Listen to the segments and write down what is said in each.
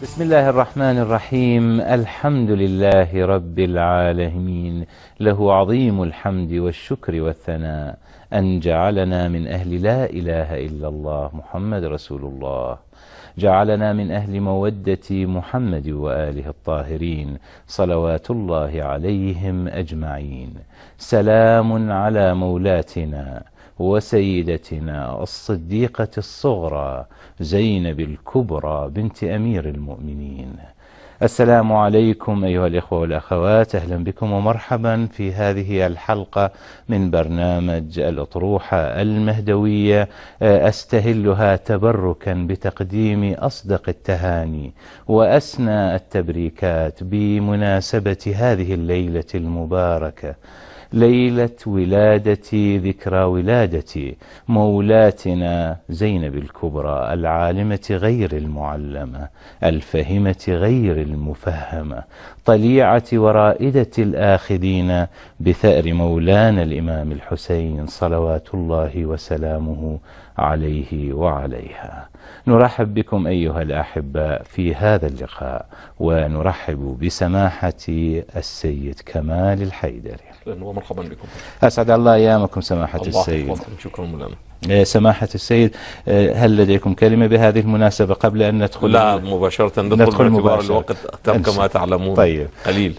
بسم الله الرحمن الرحيم. الحمد لله رب العالمين، له عظيم الحمد والشكر والثناء أن جعلنا من أهل لا إله إلا الله محمد رسول الله، جعلنا من أهل مودة محمد وآله الطاهرين صلوات الله عليهم أجمعين. سلام على مولاتنا وسيدتنا الصديقة الصغرى زينب الكبرى بنت أمير المؤمنين. السلام عليكم أيها الإخوة والأخوات، أهلا بكم ومرحبا في هذه الحلقة من برنامج الأطروحة المهدوية، أستهلها تبركا بتقديم أصدق التهاني وأسنى التبريكات بمناسبة هذه الليلة المباركة، ليلة ولادة ذكرى ولادة مولاتنا زينب الكبرى، العالمة غير المعلمة، الفهمة غير المفهمة، طليعة ورائدة الآخذين بثأر مولانا الإمام الحسين صلوات الله وسلامه عليه وعليها. نرحب بكم أيها الأحباء في هذا اللقاء، ونرحب بسماحة السيد كمال الحيدري. ومرحبا بكم. أسعد الله أيامكم سماحة السيد. الله يحفظكم. شكرا مولانا. سماحة السيد، هل لديكم كلمة بهذه المناسبة قبل أن ندخل؟ لا، مباشرة ندخل باعتبار الوقت كما تعلمون طيب. قليل.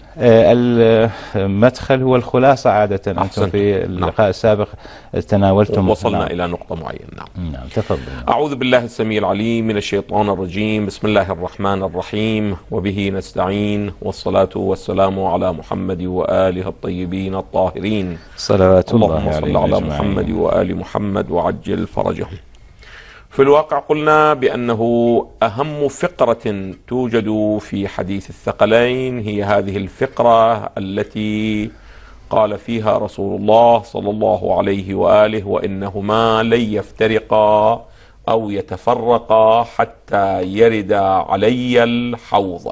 المدخل هو الخلاصة عادة. أنتم في اللقاء السابق تناولتم وصلنا إلى نقطة معينة. نعم تفضل. أعوذ بالله السميع العليم من الشيطان الرجيم. بسم الله الرحمن الرحيم، وبه نستعين، والصلاة والسلام على محمد وآله الطيبين الطاهرين صلوات الله اللهم صل على أجمعين. محمد وآل محمد وعجل فرجهم. في الواقع قلنا بأنه أهم فقرة توجد في حديث الثقلين هي هذه الفقرة التي قال فيها رسول الله صلى الله عليه وآله: وإنهما لن يفترقا أو يتفرقا حتى يرد علي الحوض.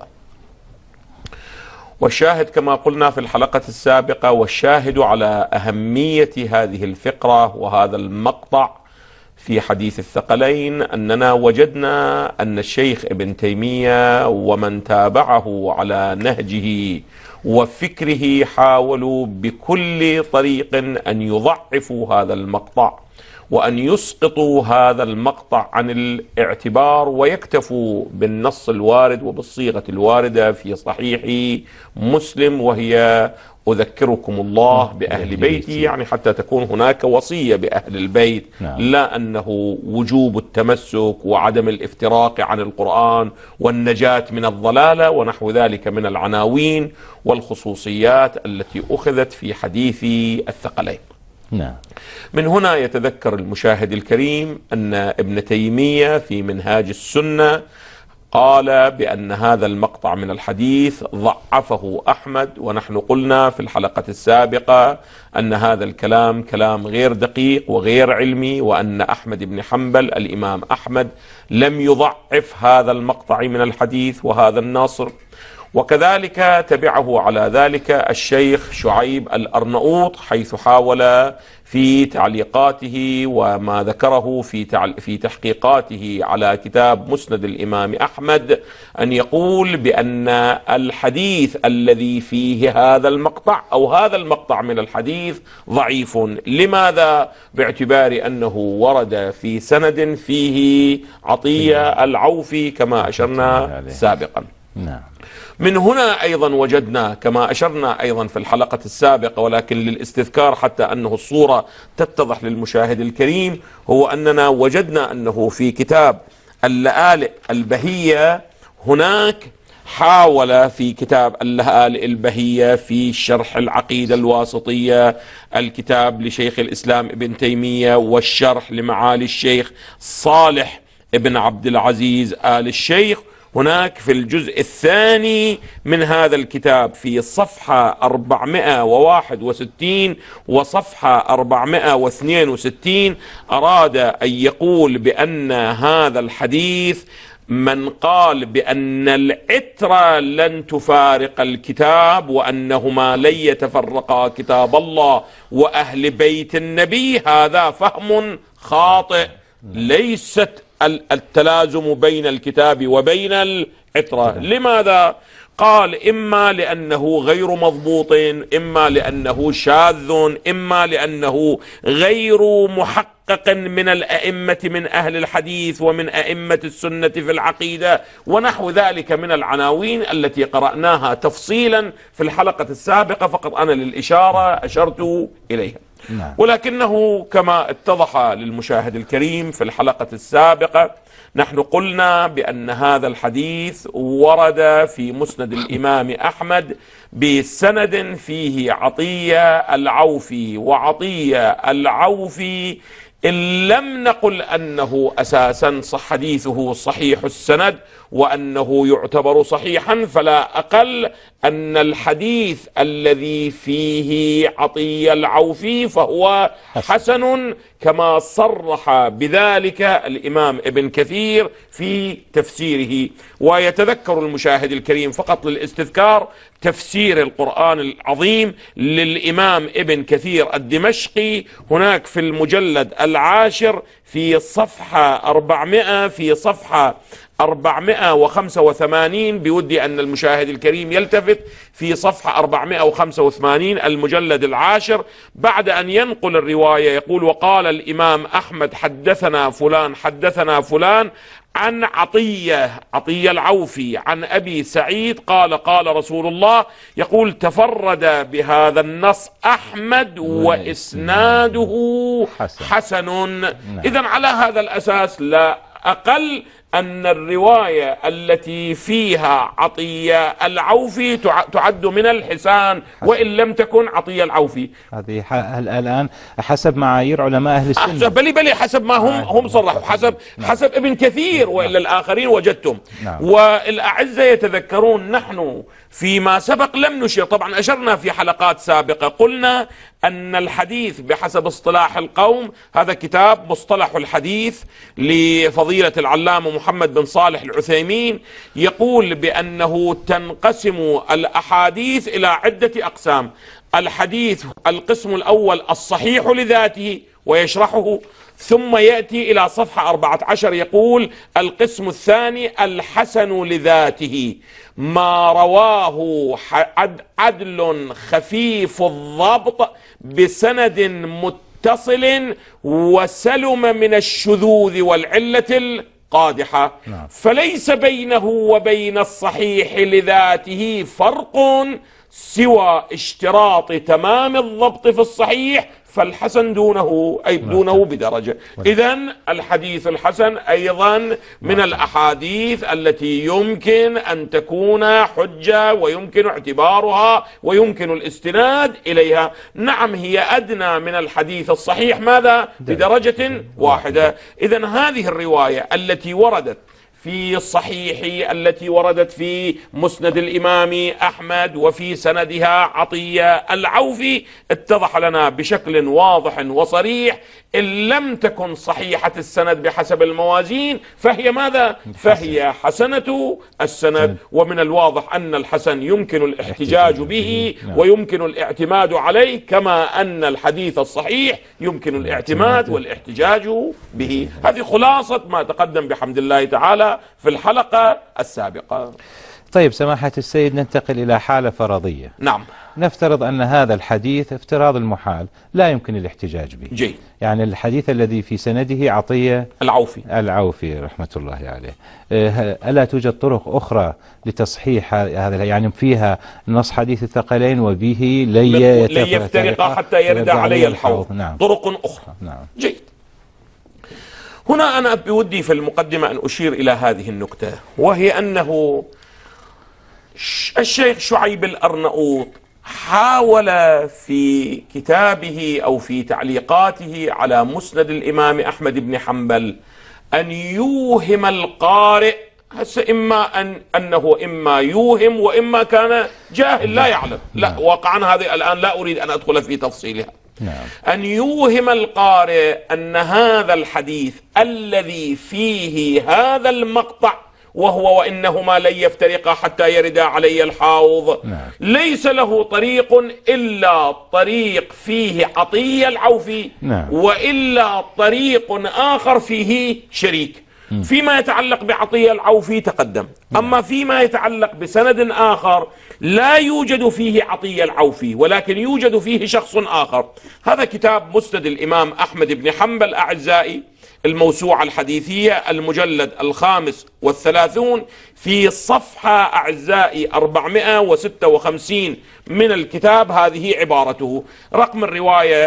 والشاهد كما قلنا في الحلقة السابقة، والشاهد على أهمية هذه الفقرة وهذا المقطع في حديث الثقلين أننا وجدنا أن الشيخ ابن تيمية ومن تابعه على نهجه وفكره حاولوا بكل طريق أن يضعفوا هذا المقطع وأن يسقطوا هذا المقطع عن الاعتبار ويكتفوا بالنص الوارد وبالصيغة الواردة في صحيح مسلم، وهي أذكركم الله بأهل بيتي، يعني حتى تكون هناك وصية بأهل البيت. نعم. لا أنه وجوب التمسك وعدم الافتراق عن القرآن والنجاة من الضلالة ونحو ذلك من العناوين والخصوصيات التي أخذت في حديث الثقلين. نعم. من هنا يتذكر المشاهد الكريم أن ابن تيمية في منهاج السنة قال بأن هذا المقطع من الحديث ضعفه أحمد، ونحن قلنا في الحلقة السابقة أن هذا الكلام كلام غير دقيق وغير علمي، وأن أحمد بن حنبل الإمام أحمد لم يضعف هذا المقطع من الحديث وهذا الناصر. وكذلك تبعه على ذلك الشيخ شعيب الأرنؤوط، حيث حاول في تعليقاته وما ذكره في تحقيقاته على كتاب مسند الإمام أحمد أن يقول بأن الحديث الذي فيه هذا المقطع أو هذا المقطع من الحديث ضعيف. لماذا؟ باعتبار أنه ورد في سند فيه عطية العوفي كما أشرنا سابقا. نعم. من هنا أيضا وجدنا كما أشرنا أيضا في الحلقة السابقة، ولكن للاستذكار حتى أنه الصورة تتضح للمشاهد الكريم، هو أننا وجدنا أنه في كتاب اللآلئ البهية هناك حاول في كتاب اللآلئ البهية في شرح العقيدة الواسطية، الكتاب لشيخ الإسلام ابن تيمية والشرح لمعالي الشيخ صالح ابن عبد العزيز آل الشيخ، هناك في الجزء الثاني من هذا الكتاب في صفحة 461 وصفحة 462 أراد أن يقول بأن هذا الحديث من قال بأن العترة لن تفارق الكتاب وأنهما لن يتفرقا كتاب الله وأهل بيت النبي، هذا فهم خاطئ ليست التلازم بين الكتاب وبين العترة. لماذا؟ قال إما لأنه غير مضبوط، إما لأنه شاذ، إما لأنه غير محقق من الأئمة من أهل الحديث ومن أئمة السنة في العقيدة ونحو ذلك من العناوين التي قرأناها تفصيلا في الحلقة السابقة، فقط أنا للإشارة أشرت إليها. ولكنه كما اتضح للمشاهد الكريم في الحلقة السابقة، نحن قلنا بأن هذا الحديث ورد في مسند الإمام أحمد بسند فيه عطية العوفي، وعطية العوفي إن لم نقل أنه أساسا حديثه صحيح السند وأنه يعتبر صحيحا، فلا أقل أن الحديث الذي فيه عطية العوفي فهو حسن كما صرح بذلك الإمام ابن كثير في تفسيره. ويتذكر المشاهد الكريم فقط للاستذكار تفسير القرآن العظيم للإمام ابن كثير الدمشقي، هناك في المجلد العاشر في صفحة 400 في صفحة 485 بودي أن المشاهد الكريم يلتفت في صفحة 485 المجلد العاشر، بعد أن ينقل الرواية يقول: وقال الإمام أحمد حدثنا فلان حدثنا فلان عن عطية العوفي عن أبي سعيد قال قال رسول الله، يقول: تفرد بهذا النص أحمد وإسناده حسن. إذن على هذا الأساس لا أقل أن الرواية التي فيها عطية العوفي تعد من الحسان وإن لم تكن عطية العوفي. هذه الآن حسب معايير علماء أهل السنة. بلي حسب ما هم صرحوا، حسب ابن كثير، وإلا الآخرين وجدتم. والأعزة يتذكرون نحن فيما سبق لم نشير، طبعا أشرنا في حلقات سابقة، قلنا أن الحديث بحسب اصطلاح القوم، هذا كتاب مصطلح الحديث لفضيلة العلامة محمد بن صالح العثيمين، يقول بأنه تنقسم الأحاديث إلى عدة أقسام. الحديث القسم الأول الصحيح لذاته ويشرحه، ثم يأتي إلى صفحة 14 يقول: القسم الثاني الحسن لذاته، ما رواه عدل خفيف الضبط بسند متصل وسلم من الشذوذ والعلة القادحة. فليس بينه وبين الصحيح لذاته فرق سوى اشتراط تمام الضبط في الصحيح، فالحسن دونه أي دونه بدرجة. إذن الحديث الحسن أيضا من الأحاديث التي يمكن أن تكون حجة ويمكن اعتبارها ويمكن الاستناد إليها. نعم، هي أدنى من الحديث الصحيح ماذا؟ بدرجة واحدة. إذن هذه الرواية التي وردت في الصحيح، التي وردت في مسند الإمام أحمد وفي سندها عطية العوفي، اتضح لنا بشكل واضح وصريح إن لم تكن صحيحة السند بحسب الموازين فهي ماذا؟ فهي حسنة السند. ومن الواضح أن الحسن يمكن الاحتجاج به ويمكن الاعتماد عليه، كما أن الحديث الصحيح يمكن الاعتماد والاحتجاج به. هذه خلاصة ما تقدم بحمد الله تعالى في الحلقة السابقة. طيب سماحة السيد، ننتقل إلى حالة فرضية. نعم. نفترض أن هذا الحديث افتراض المحال لا يمكن الاحتجاج به. جيد. يعني الحديث الذي في سنده عطية العوفي رحمة الله عليه، ألا توجد طرق أخرى لتصحيح هذا؟ يعني فيها نص حديث الثقلين وبه لن يفترق حتى يرد علي الحوض. نعم. طرق أخرى. نعم. جيد. هنا أنا بودي في المقدمة أن أشير إلى هذه النكتة، وهي أنه الشيخ شعيب الأرنؤوط حاول في كتابه أو في تعليقاته على مسند الإمام أحمد بن حنبل أن يوهم القارئ، إما أنه إما يوهم وإما كان جاهل لا يعلم. لا، واقعا هذه الآن لا أريد أن أدخل في تفصيلها. أن يوهم القارئ أن هذا الحديث الذي فيه هذا المقطع وهو وإنهما لن يفترقا حتى يردا علي الحوض. ليس له طريق إلا طريق فيه عطية العوفي، وإلا طريق آخر فيه شريك. فيما يتعلق بعطية العوفي تقدم، أما فيما يتعلق بسند آخر لا يوجد فيه عطية العوفي ولكن يوجد فيه شخص آخر. هذا كتاب مسند الإمام أحمد بن حنبل أعزائي، الموسوعة الحديثية، المجلد 35 في صفحة أعزائي 456 من الكتاب. هذه عبارته. رقم الرواية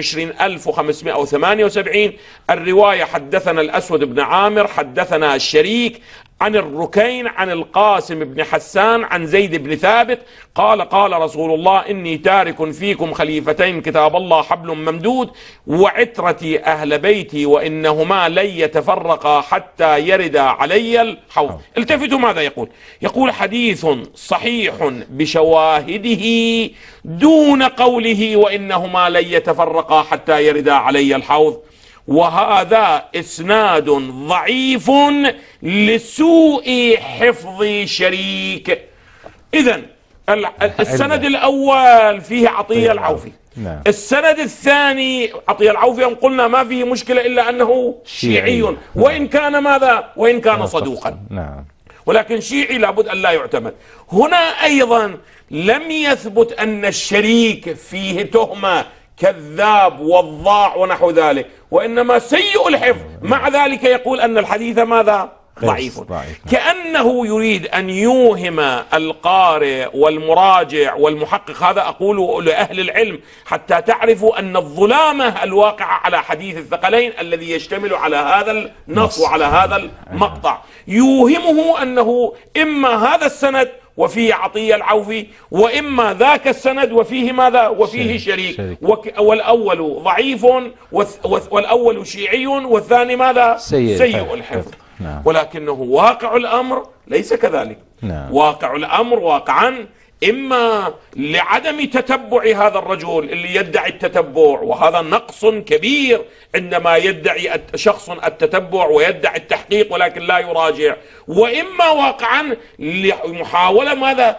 21578. الرواية: حدثنا الأسود بن عامر حدثنا الشريك عن الركين عن القاسم بن حسان عن زيد بن ثابت قال: قال رسول الله: إني تارك فيكم خليفتين، كتاب الله حبل ممدود، وعترتي أهل بيتي، وإنهما لن يتفرقا حتى يردا علي الحوض. التفتوا ماذا يقول؟ يقول: حديث صحيح بشواهده دون قوله وإنهما لن يتفرقا حتى يردا علي الحوض، وهذا إسناد ضعيف لسوء حفظ شريك. إذن السند الأول فيه عطية العوفي، السند الثاني عطية العوفي قلنا ما فيه مشكلة إلا أنه شيعي، وإن كان ماذا؟ وإن كان صدوقا، ولكن شيعي لابد أن لا يعتمد. هنا أيضا لم يثبت أن الشريك فيه تهمة كذاب وضاع ونحو ذلك، وإنما سيء الحفظ. مع ذلك يقول أن الحديث ماذا؟ ضعيف. كأنه يريد أن يوهم القارئ والمراجع والمحقق. هذا أقول لأهل العلم حتى تعرفوا أن الظلامة الواقعة على حديث الثقلين الذي يشتمل على هذا النص وعلى هذا المقطع يوهمه أنه إما هذا السند وفيه عطية العوفي، وإما ذاك السند وفيه ماذا؟ وفيه شريك. والأول ضعيف والأول شيعي والثاني ماذا؟ سيء الحفظ. ولكنه واقع الأمر ليس كذلك. واقع الأمر واقعا إما لعدم تتبع هذا الرجل اللي يدعي التتبع، وهذا نقص كبير عندما يدعي شخص التتبع ويدعي التحقيق ولكن لا يراجع، وإما واقعا لمحاولة ماذا؟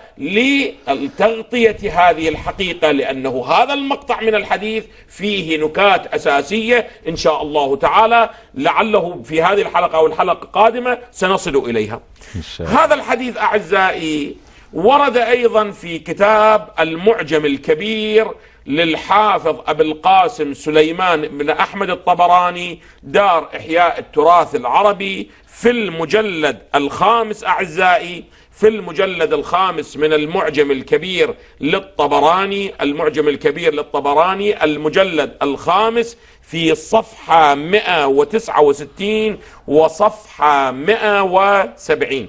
لتغطية هذه الحقيقة، لأنه هذا المقطع من الحديث فيه نكات أساسية إن شاء الله تعالى، لعله في هذه الحلقة أو الحلقة القادمة سنصل إليها. هذا الحديث أعزائي ورد أيضا في كتاب المعجم الكبير للحافظ أبي القاسم سليمان بن أحمد الطبراني، دار إحياء التراث العربي، في المجلد الخامس أعزائي، في المجلد الخامس من المعجم الكبير للطبراني، المعجم الكبير للطبراني المجلد الخامس في صفحة 169 وصفحة 170.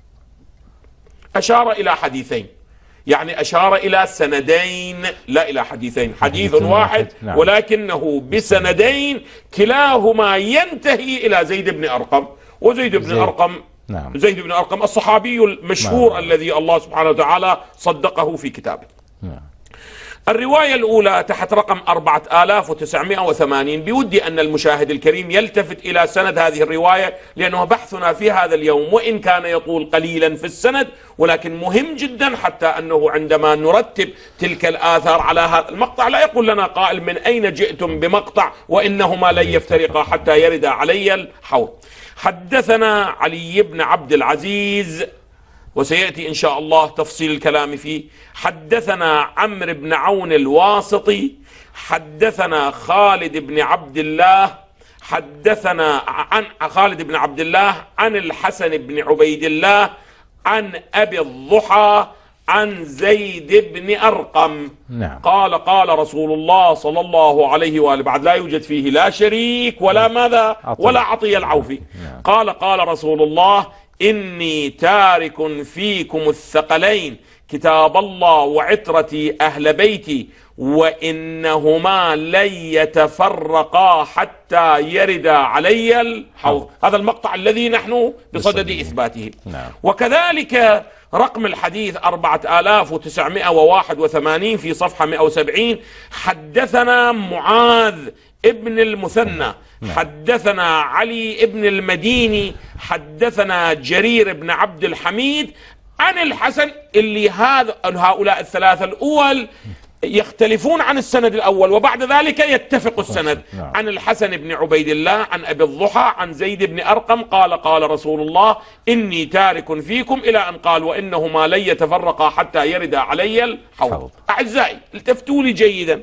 أشار إلى حديثين، يعني أشار إلى سندين لا إلى حديثين، حديث واحد ولكنه بسندين كلاهما ينتهي إلى زيد بن أرقم. وزيد بن أرقم زيد بن أرقم الصحابي المشهور الذي الله سبحانه وتعالى صدقه في كتابه. الرواية الأولى تحت رقم 4980. بودي أن المشاهد الكريم يلتفت إلى سند هذه الرواية، لأنه بحثنا في هذا اليوم وإن كان يطول قليلا في السند ولكن مهم جدا، حتى أنه عندما نرتب تلك الآثار على هذا المقطع لا يقول لنا قائل من أين جئتم بمقطع وإنهما لن يفترقا حتى يرد علي الحوض. حدثنا علي بن عبد العزيز، وسيأتي إن شاء الله تفصيل الكلام فيه. حدثنا عمرو بن عون الواسطي، حدثنا خالد بن عبد الله، حدثنا عن خالد بن عبد الله عن الحسن بن عبيد الله عن أبي الضحى عن زيد بن أرقم قال: قال رسول الله صلى الله عليه وآله، بعد لا يوجد فيه لا شريك ولا ماذا ولا عطية العوفي. قال: قال رسول الله: إني تارك فيكم الثقلين، كتاب الله وعترتي أهل بيتي، وإنهما لن يتفرقا حتى يردا علي الحوض. هذا المقطع الذي نحن بصدد إثباته. وكذلك رقم الحديث 4981 في صفحة 170. حدثنا معاذ ابن المثنى، حدثنا علي ابن المديني، حدثنا جرير بن عبد الحميد عن الحسن، اللي هؤلاء الثلاثة الأول يختلفون عن السند الأول وبعد ذلك يتفق السند. عن الحسن بن عبيد الله عن أبي الضحى عن زيد بن أرقم قال قال رسول الله إني تارك فيكم إلى أن قال وإنهما لن يتفرقا حتى يرد علي الحوض. أعزائي التفتوا لي جيدا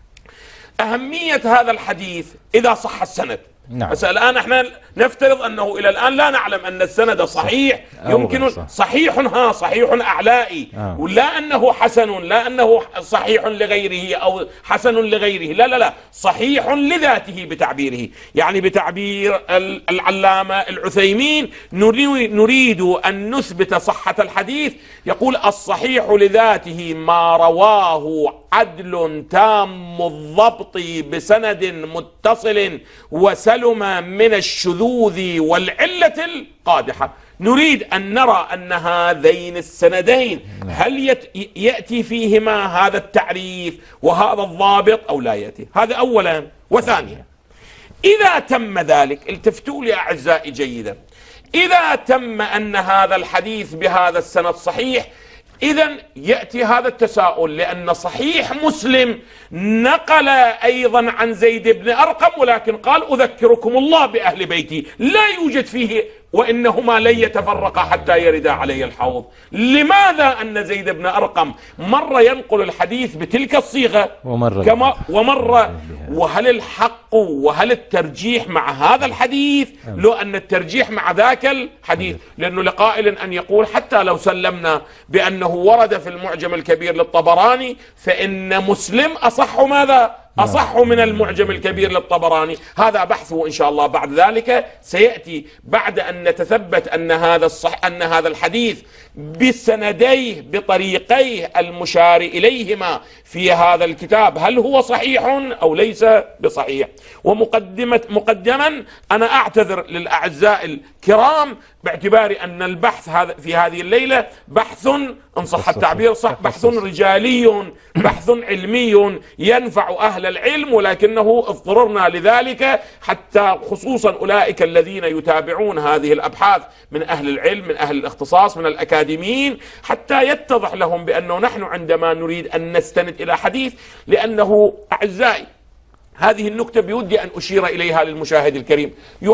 أهمية هذا الحديث إذا صح السند. بس الآن احنا نفترض أنه إلى الآن لا نعلم أن السند صحيح، يمكن صحيح صحيح أعلائي، ولا أنه حسن، لا أنه صحيح لغيره أو حسن لغيره، لا لا لا، صحيح لذاته بتعبيره. يعني بتعبير العلامة العثيمين نريد أن نثبت صحة الحديث، يقول الصحيح لذاته ما رواه عدل تام الضبط بسند متصل وسلم من الشذوذ والعلة القادحة. نريد أن نرى أن هذين السندين هل يأتي فيهما هذا التعريف وهذا الضابط أو لا يأتي. هذا أولا. وثانيا إذا تم ذلك، التفتوا لي أعزائي جيدا، إذا تم أن هذا الحديث بهذا السند صحيح، إذن يأتي هذا التساؤل، لأن صحيح مسلم نقل أيضا عن زيد بن أرقم ولكن قال أذكركم الله بأهل بيتي، لا يوجد فيه وإنهما لن يتفرقا حتى يردا علي الحوض. لماذا أن زيد بن أرقم مرة ينقل الحديث بتلك الصيغة ومرة وهل الحق وهل الترجيح مع هذا الحديث لو أن الترجيح مع ذاك الحديث؟ لأنه لقائل أن يقول حتى لو سلمنا بأنه ورد في المعجم الكبير للطبراني فإن مسلم أصح ماذا؟ أصح من المعجم الكبير للطبراني. هذا بحثه إن شاء الله بعد ذلك سيأتي بعد أن نتثبت أن هذا الحديث بسنديه بطريقيه المشار إليهما في هذا الكتاب هل هو صحيح أو ليس بصحيح. مقدما أنا أعتذر للأعزاء الكرام باعتبار أن البحث في هذه الليلة بحث إن صح التعبير صح، بحث رجالي، بحث علمي ينفع أهل العلم، ولكنه اضطررنا لذلك حتى خصوصا أولئك الذين يتابعون هذه الأبحاث من أهل العلم من أهل الاختصاص من الأكاديميين حتى يتضح لهم بأنه نحن عندما نريد أن نستند إلى حديث، لأنه أعزائي هذه النكتة بودي أن أشير إليها للمشاهد الكريم،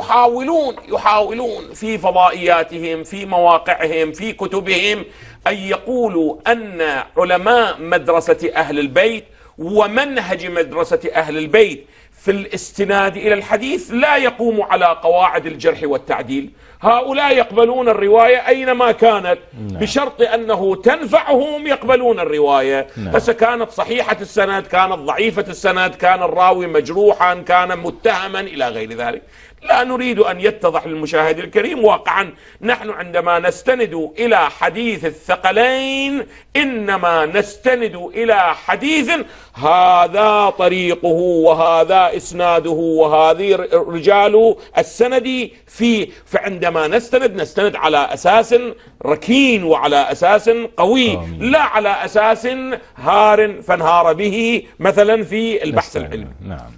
يحاولون في فضائياتهم في مواقعهم في كتبهم أن يقولوا أن علماء مدرسة أهل البيت ومنهج مدرسة أهل البيت في الاستناد إلى الحديث لا يقوم على قواعد الجرح والتعديل. هؤلاء يقبلون الرواية أينما كانت بشرط أنه تنفعهم يقبلون الرواية، بس كانت صحيحة السند كانت ضعيفة السند كان الراوي مجروحا كان متهما إلى غير ذلك. لا نريد أن يتضح للمشاهد الكريم واقعا نحن عندما نستند إلى حديث الثقلين إنما نستند إلى حديث هذا طريقه وهذا إسناده وهذه رجال السند فيه. فعندما نستند على أساس ركين وعلى أساس قوي، لا على أساس هار فانهار به مثلا في البحث العلمي.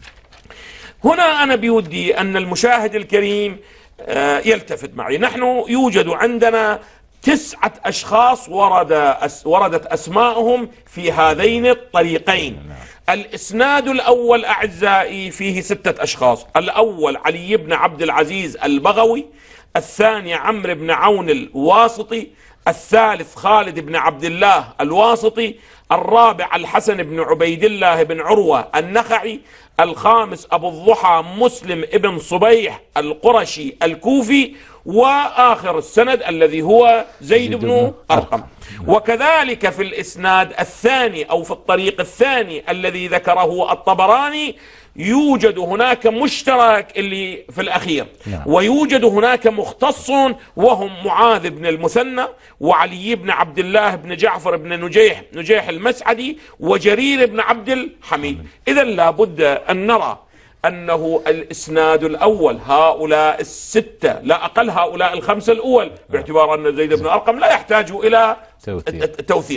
هنا أنا بودي أن المشاهد الكريم يلتفت معي. نحن يوجد عندنا 9 أشخاص وردت أسماءهم في هذين الطريقين. الإسناد الأول أعزائي فيه 6 أشخاص. الأول علي بن عبد العزيز البغوي، الثاني عمرو بن عون الواسطي، الثالث خالد بن عبد الله الواسطي، الرابع الحسن بن عبيد الله بن عروة النخعي، الخامس أبو الضحى مسلم ابن صبيح القرشي الكوفي، وآخر السند الذي هو زيد بن أرقم. وكذلك في الإسناد الثاني أو في الطريق الثاني الذي ذكره الطبراني يوجد هناك مشترك اللي في الأخير، ويوجد هناك مختص وهم معاذ بن المثنى وعلي بن عبد الله بن جعفر بن نجيح المسعدي وجرير بن عبد الحميد. إذن لابد أن نرى أنه الإسناد الأول هؤلاء 6 لا أقل هؤلاء 5 الأول باعتبار أن زيد بن أرقم لا يحتاج إلى توثيق.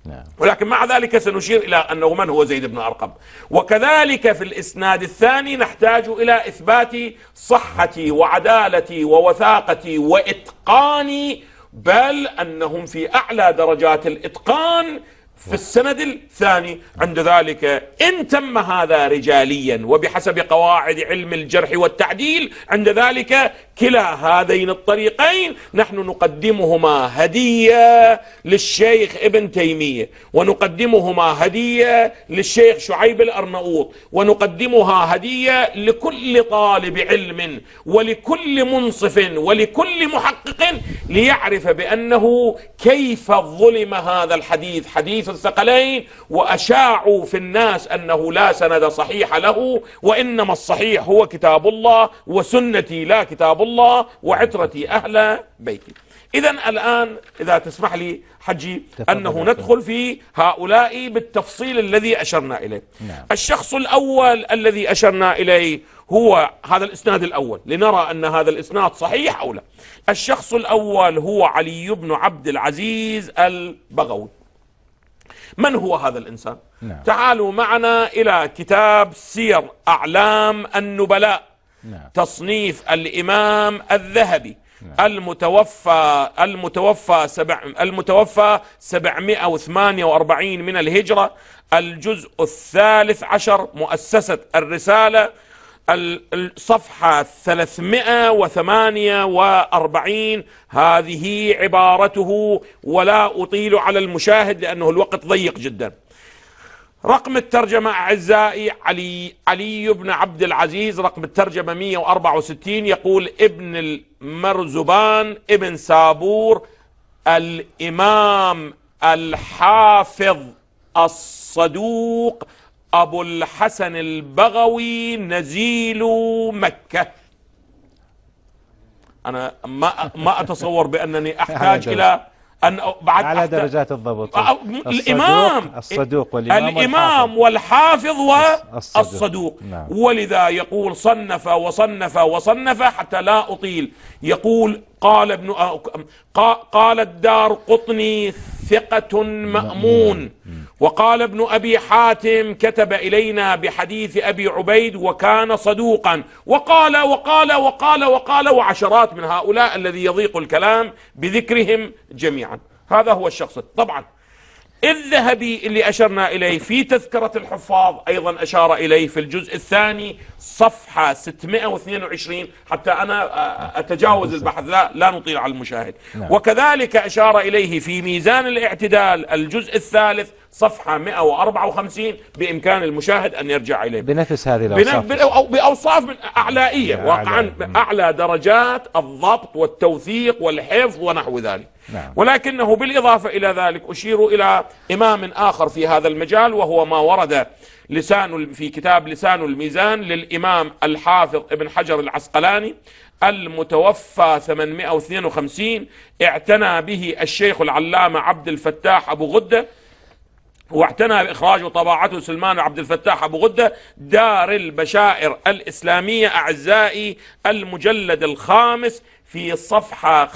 ولكن مع ذلك سنشير إلى أنه من هو زيد بن أرقم. وكذلك في الإسناد الثاني نحتاج إلى إثبات صحتي وعدالتي ووثاقتي وإتقاني، بل أنهم في أعلى درجات الإتقان في السند الثاني. عند ذلك إن تم هذا رجاليا وبحسب قواعد علم الجرح والتعديل، عند ذلك كلا هذين الطريقين نحن نقدمهما هدية للشيخ ابن تيمية، ونقدمهما هدية للشيخ شعيب الأرنؤوط، ونقدمها هدية لكل طالب علم ولكل منصف ولكل محقق ليعرف بأنه كيف ظلم هذا الحديث، حديث الثقلين، وأشاعوا في الناس أنه لا سند صحيح له، وإنما الصحيح هو كتاب الله وسنتي لا كتاب الله وعترتي أهل بيتي. إذن الآن إذا تسمح لي حجي أنه ندخل في هؤلاء بالتفصيل الذي أشرنا إليه. الشخص الأول الذي أشرنا إليه هو هذا الإسناد الأول، لنرى أن هذا الإسناد صحيح أو لا. الشخص الأول هو علي بن عبد العزيز البغوي. من هو هذا الإنسان؟ تعالوا معنا إلى كتاب سير أعلام النبلاء، تصنيف الإمام الذهبي، المتوفى 748 من الهجرة، الجزء 13، مؤسسة الرسالة، الصفحة 348. هذه عبارته، ولا أطيل على المشاهد لأنه الوقت ضيق جدا. رقم الترجمة أعزائي علي بن عبد العزيز، رقم الترجمة 164. يقول ابن المرزبان ابن سابور، الإمام الحافظ الصدوق أبو الحسن البغوي، نزيل مكة. أنا ما أتصور بأنني أحتاج إلى أن بعد على درجات الضبط الإمام الصدوق الإمام والحافظ والصدوق. ولذا يقول صنف وصنف وصنف حتى لا أطيل. يقول قال الدار قطني ثقة مأمون، وقال ابن أبي حاتم كتب إلينا بحديث أبي عبيد وكان صدوقا، وقال وقال وقال وقال، وعشرات من هؤلاء الذي يضيق الكلام بذكرهم جميعا. هذا هو الشخص. طبعا الذهبي اللي أشرنا إليه في تذكرة الحفاظ أيضا أشار إليه في الجزء الثاني صفحة 622، حتى أنا أتجاوز البحث لا نطيل على المشاهد. وكذلك أشار إليه في ميزان الاعتدال الجزء الثالث صفحة 154، بإمكان المشاهد أن يرجع إليه بنفس هذه الأوصاف، بأوصاف من أعلائية واقعا، أعلى درجات الضبط والتوثيق والحفظ ونحو ذلك. ولكنه بالإضافة إلى ذلك أشير إلى إمام آخر في هذا المجال، وهو ما ورد في كتاب لسان الميزان للإمام الحافظ ابن حجر العسقلاني، المتوفى 852. اعتنى به الشيخ العلامة عبد الفتاح أبو غدة، واعتنى بإخراج وطباعته سلمان عبد الفتاح أبو غدة، دار البشائر الإسلامية أعزائي، المجلد الخامس في الصفحة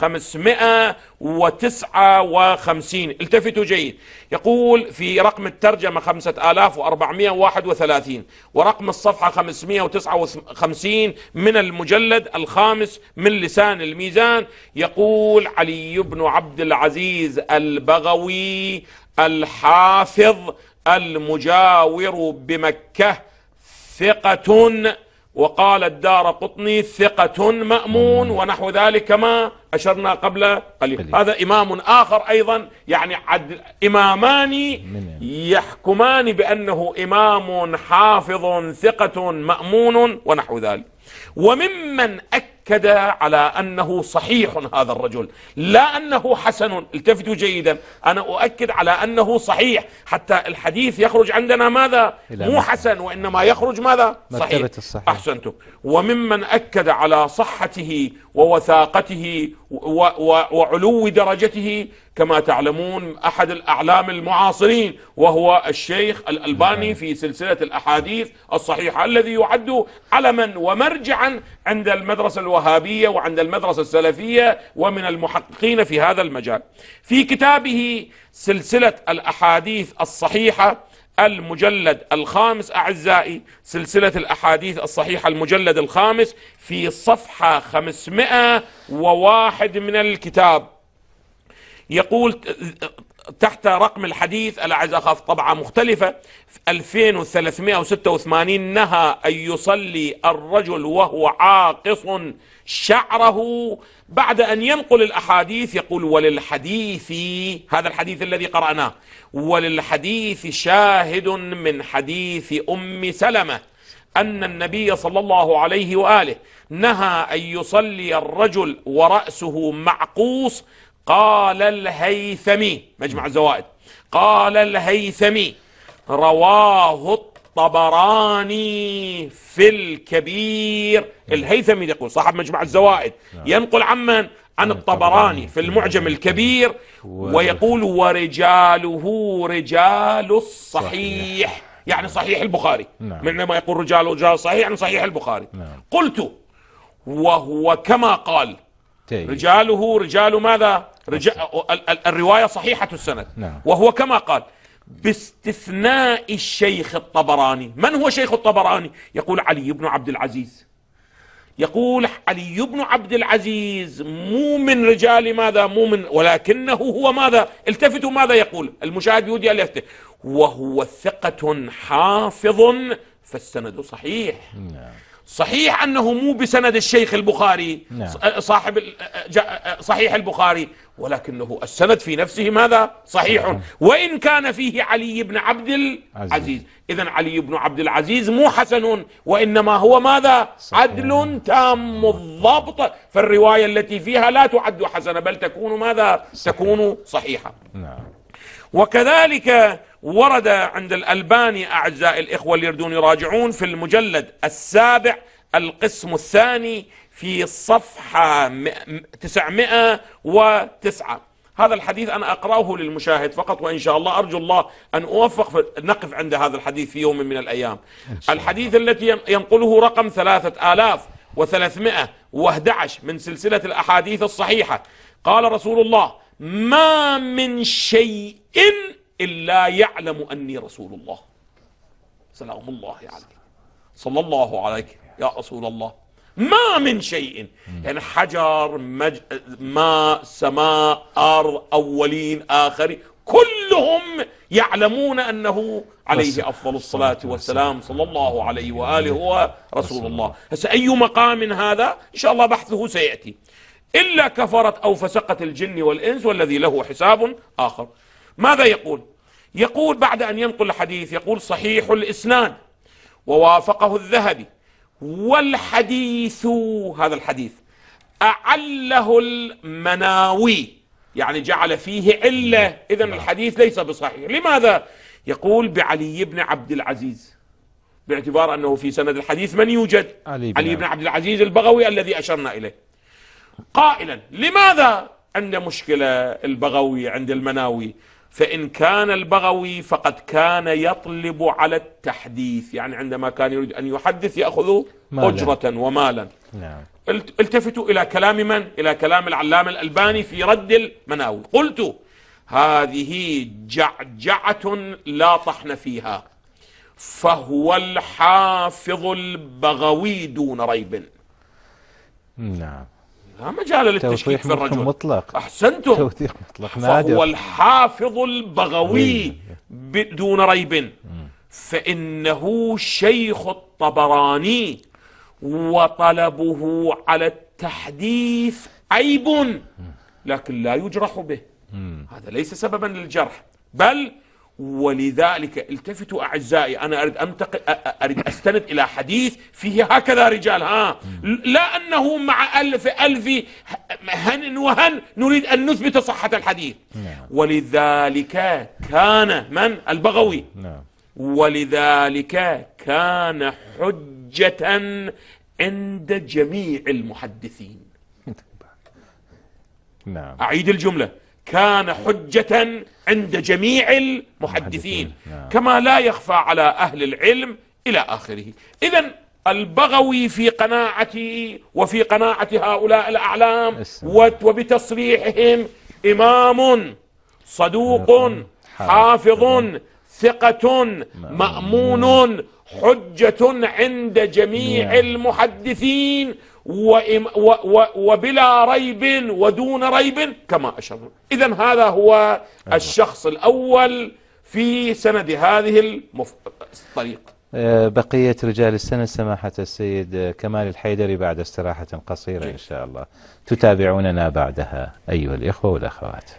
559. التفتوا جيد. يقول في رقم الترجمة 5431، ورقم الصفحة 559 من المجلد الخامس من لسان الميزان. يقول علي بن عبد العزيز البغوي الحافظ المجاور بمكة ثقة، وقال الدار قطني ثقة مأمون، ونحو ذلك كما أشرنا قبل قليل. هذا إمام آخر أيضا، يعني إمامان يحكمان بأنه إمام حافظ ثقة مأمون ونحو ذلك. وممن أكد على أنه صحيح هذا الرجل، لا أنه حسن، التفتوا جيدا، أنا أؤكد على أنه صحيح، حتى الحديث يخرج عندنا ماذا؟ مو حسن، وإنما يخرج ماذا؟ صحيح. أحسنتم. وممن أكد على صحته ووثاقته وعلو درجته كما تعلمون أحد الأعلام المعاصرين وهو الشيخ الألباني في سلسلة الأحاديث الصحيحة، الذي يعد علما ومرجعا عند المدرسة الوهابية وعند المدرسة السلفية ومن المحققين في هذا المجال. في كتابه سلسلة الأحاديث الصحيحة المجلد الخامس أعزائي، سلسلة الأحاديث الصحيحة المجلد الخامس، في صفحة 501 من الكتاب، يقول تحت رقم الحديث، أنا أخاف طبعة مختلفة، 2386: نهى أن يصلي الرجل وهو عاقص شعره. بعد أن ينقل الأحاديث يقول: وللحديث، هذا الحديث الذي قرأناه، وللحديث شاهد من حديث أم سلمة أن النبي صلى الله عليه وآله نهى أن يصلي الرجل ورأسه معقوس. قال الهيثمي، مجمع الزوائد، قال الهيثمي: رواه الطبراني في الكبير. الهيثمي يقول صاحب مجمع الزوائد ينقل عن الطبراني في المعجم الكبير، ويقول: ورجاله رجال الصحيح، يعني صحيح البخاري. عندما يقول رجال صحيح يعني صحيح البخاري. قلت: وهو كما قال. رجاله رجال ماذا؟ الرواية صحيحة السند. وهو كما قال، باستثناء الشيخ الطبراني. من هو شيخ الطبراني؟ يقول علي بن عبد العزيز. يقول علي بن عبد العزيز مو من رجال ماذا؟ مو من، ولكنه هو ماذا؟ التفتوا ماذا يقول المشاهد بيودي يلتفت: وهو ثقة حافظ فالسند صحيح. صحيح أنه مو بسند الشيخ البخاري صاحب صحيح البخاري، ولكنه السند في نفسه ماذا؟ صحيح، وإن كان فيه علي بن عبد العزيز. إذن علي بن عبد العزيز مو حسن، وإنما هو ماذا؟ عدل تام الضبط، فالرواية التي فيها لا تعد حسنة بل تكون ماذا؟ تكون صحيحة. وكذلك ورد عند الألباني أعزائي الإخوة اللي يردون يراجعون في المجلد السابع القسم الثاني في الصفحة 909. هذا الحديث أنا أقرأه للمشاهد فقط، وإن شاء الله أرجو الله أن أوفق نقف عند هذا الحديث في يوم من الأيام. الحديث التي ينقله رقم 3311 من سلسلة الأحاديث الصحيحة. قال رسول الله: ما من شيء إلا يعلم أني رسول الله. سلام الله عليك، صلى الله عليك يا رسول الله. ما من شيء، يعني حجر، ماء، سماء، أرض، أولين، آخرين، كلهم يعلمون أنه عليه أفضل الصلاة والسلام صلى الله عليه وآله هو رسول الله. هسه أي مقام هذا إن شاء الله بحثه سيأتي، إلا كفرت أو فسقت الجن والإنس والذي له حساب آخر. ماذا يقول؟ يقول بعد أن ينقل الحديث يقول: صحيح الإسناد ووافقه الذهبي، والحديث، هذا الحديث أعله المناوي، يعني جعل فيه علة، إذن الحديث ليس بصحيح. لماذا؟ يقول: بعلي بن عبد العزيز، باعتبار أنه في سند الحديث من يوجد؟ علي بن عبد العزيز البغوي الذي أشرنا إليه، قائلا: لماذا عند مشكلة البغوي عند المناوي؟ فإن كان البغوي فقد كان يطلب على التحديث، يعني عندما كان يريد أن يحدث يأخذ أجرة ومالا. التفتوا إلى كلام من؟ إلى كلام العلامة الألباني في رد المناوي. قلت: هذه جعجعة لا طحن فيها، فهو الحافظ البغوي دون ريب. نعم، لا مجال للتشكيك في الرجل. مطلق. أحسنتم. توثيق مطلق. فهو الحافظ البغوي بدون ريب، فإنه شيخ الطبراني، وطلبه على التحديث عيب لكن لا يجرح به. هذا ليس سببا للجرح، بل ولذلك التفتوا أعزائي، أنا أريد أستند إلى حديث فيه هكذا رجال، لا أنه مع ألف هن وهن نريد أن نثبت صحة الحديث. ولذلك كان من؟ البغوي. ولذلك كان حجة عند جميع المحدثين. أعيد الجملة: كان حجة عند جميع المحدثين كما لا يخفى على أهل العلم إلى آخره. إذن البغوي في قناعتي وفي قناعة هؤلاء الأعلام وبتصريحهم إمام صدوق حافظ ثقة مأمون حجة عند جميع المحدثين وبلا ريب ودون ريب كما أشرنا. إذن هذا هو الشخص الأول في سند هذه الطريق. بقية رجال السنة سماحة السيد كمال الحيدري بعد استراحة قصيرة إن شاء الله تتابعوننا بعدها أيها الإخوة والأخوات.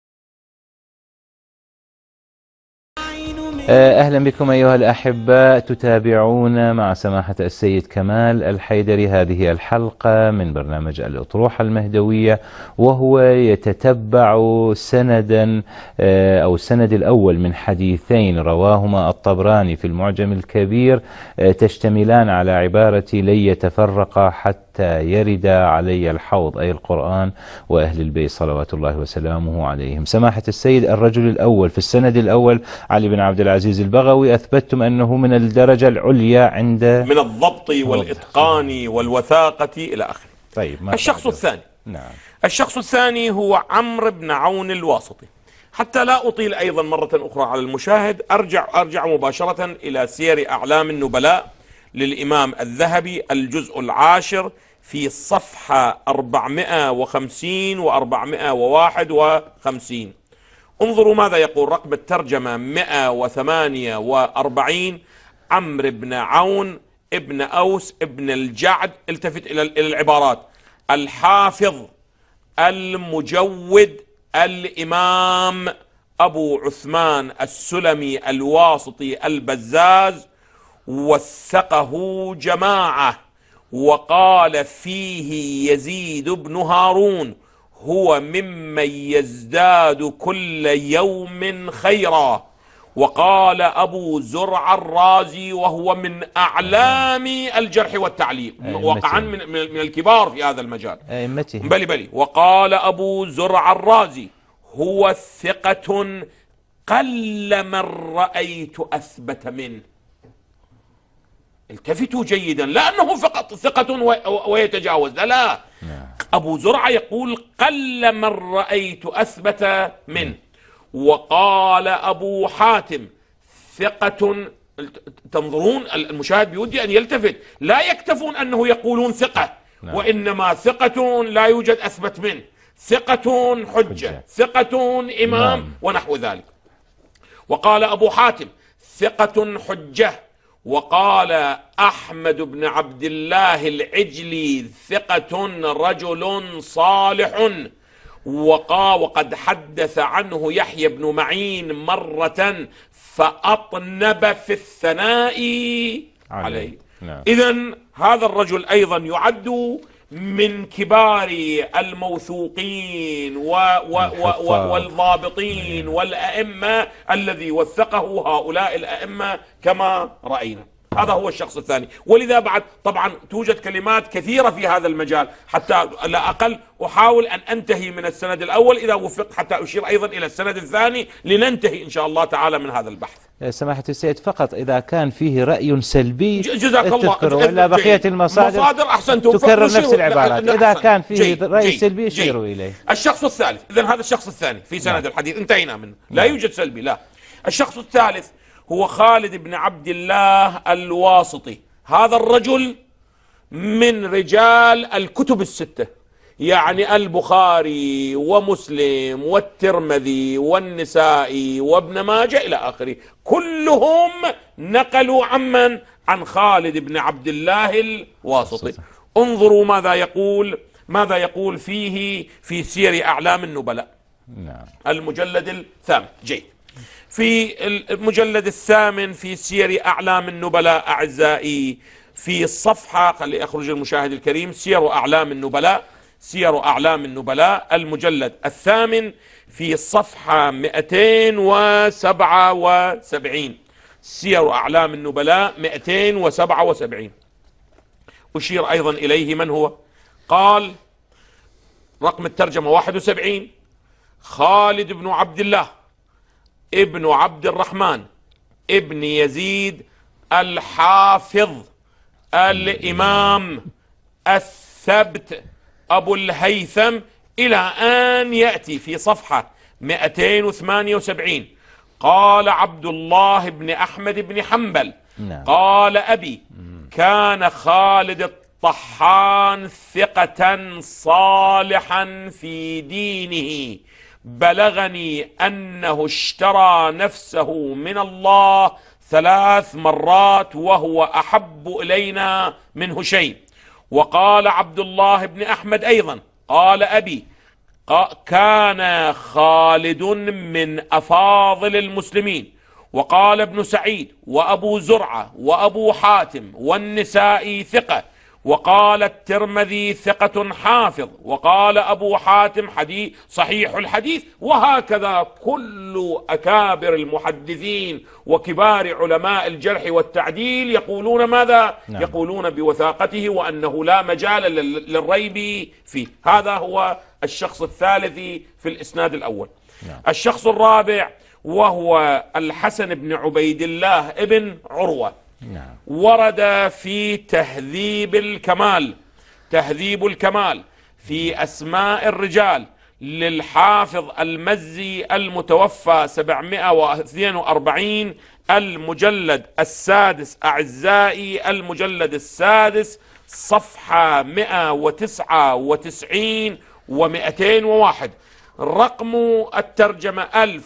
أهلا بكم أيها الأحباء، تتابعون مع سماحة السيد كمال الحيدري هذه الحلقة من برنامج الأطروحة المهدوية، وهو يتتبع سندا أو السند الأول من حديثين رواهما الطبراني في المعجم الكبير تشتملان على عبارة لن يتفرقا حتى يرد علي الحوض، أي القرآن وأهل البيت صلوات الله وسلامه عليهم. سماحة السيد الرجل الأول في السند الأول علي بن عبد العزيز البغوي أثبتتم أنه من الدرجة العليا عند من الضبط والإتقان والوثاقة إلى آخره. طيب الشخص الثاني، نعم، الشخص الثاني هو عمرو بن عون الواسطي. حتى لا أطيل أيضا مرة أخرى على المشاهد أرجع مباشرة إلى سير أعلام النبلاء للإمام الذهبي الجزء العاشر في الصفحة 450 و451. انظروا ماذا يقول رقم الترجمة 148. عمرو بن عون ابن أوس ابن الجعد، التفت إلى العبارات: الحافظ المجود الإمام أبو عثمان السلمي الواسطي البزاز، وثقه جماعة، وقال فيه يزيد بن هارون هو ممن يزداد كل يوم خيرا. وقال أبو زرع الرازي وهو من أعلام الجرح والتعليل وقعا من الكبار في هذا المجال. بلي وقال أبو زرع الرازي هو ثقة قل من رأيت أثبت منه. التفتوا جيدا، لا أنه فقط ثقة ويتجاوز، لا. أبو زرع يقول قل من رأيت أثبت منه. وقال أبو حاتم ثقة. تنظرون المشاهد بودي أن يلتفت، لا يكتفون أنه يقولون ثقة، وإنما ثقة لا يوجد أثبت منه، ثقة حجة، ثقة إمام ونحو ذلك. وقال أبو حاتم ثقة حجة. وقال أحمد بن عبد الله العجلي ثقة رجل صالح. وقد حدث عنه يحيى بن معين مرة فأطنب في الثناء عليه. إذن هذا الرجل أيضا يعد من كبار الموثوقين والضابطين والأئمة الذي وثقه هؤلاء الأئمة كما رأينا. هذا هو الشخص الثاني. ولذا بعد طبعا توجد كلمات كثيرة في هذا المجال، حتى لا أقل أحاول أن أنتهي من السند الأول إذا وفقت، حتى أشير أيضا إلى السند الثاني لننتهي إن شاء الله تعالى من هذا البحث. سماحة السيد فقط إذا كان فيه رأي سلبي جزاك الله، وإلا بقية المصادر أحسنتم تكرر نفس العبارات. إذا كان فيه رأي سلبي يشيروا إليه. الشخص الثالث، إذن هذا الشخص الثاني في سند الحديث انتهينا منه، لا يوجد سلبي، لا. الشخص الثالث هو خالد بن عبد الله الواسطي. هذا الرجل من رجال الكتب الستة، يعني البخاري ومسلم والترمذي والنسائي وابن ماجه إلى آخره، كلهم نقلوا عمن عن خالد بن عبد الله الواسطي. انظروا ماذا يقول فيه في سير أعلام النبلاء، المجلد الثامن. جيد. في المجلد الثامن في سير أعلام النبلاء أعزائي، في الصفحة، خلي أخرج المشاهد الكريم، سير أعلام النبلاء، سير أعلام النبلاء المجلد الثامن في الصفحة 277. سير أعلام النبلاء 277. أشير أيضا إليه من هو. قال رقم الترجمة 71: خالد بن عبد الله ابن عبد الرحمن ابن يزيد الحافظ الإمام الثبت أبو الهيثم، إلى أن يأتي في صفحة 278 قال عبد الله بن أحمد بن حنبل قال أبي كان خالد الطحان ثقة صالحا في دينه، بلغني أنه اشترى نفسه من الله 3 مرات وهو أحب إلينا منه شيء. وقال عبد الله بن أحمد أيضا قال أبي كان خالد من أفاضل المسلمين. وقال ابن سعيد وأبو زرعة وأبو حاتم والنسائي ثقة، وقال الترمذي ثقة حافظ، وقال أبو حاتم حديث صحيح الحديث. وهكذا كل أكابر المحدثين وكبار علماء الجرح والتعديل يقولون ماذا؟ يقولون بوثاقته وأنه لا مجال للريب فيه. هذا هو الشخص الثالث في الإسناد الأول. الشخص الرابع وهو الحسن بن عبيد الله ابن عروة، ورد في تهذيب الكمال في أسماء الرجال للحافظ المزي المتوفى 742، المجلد السادس أعزائي، المجلد السادس صفحة 199 و201، رقم الترجمة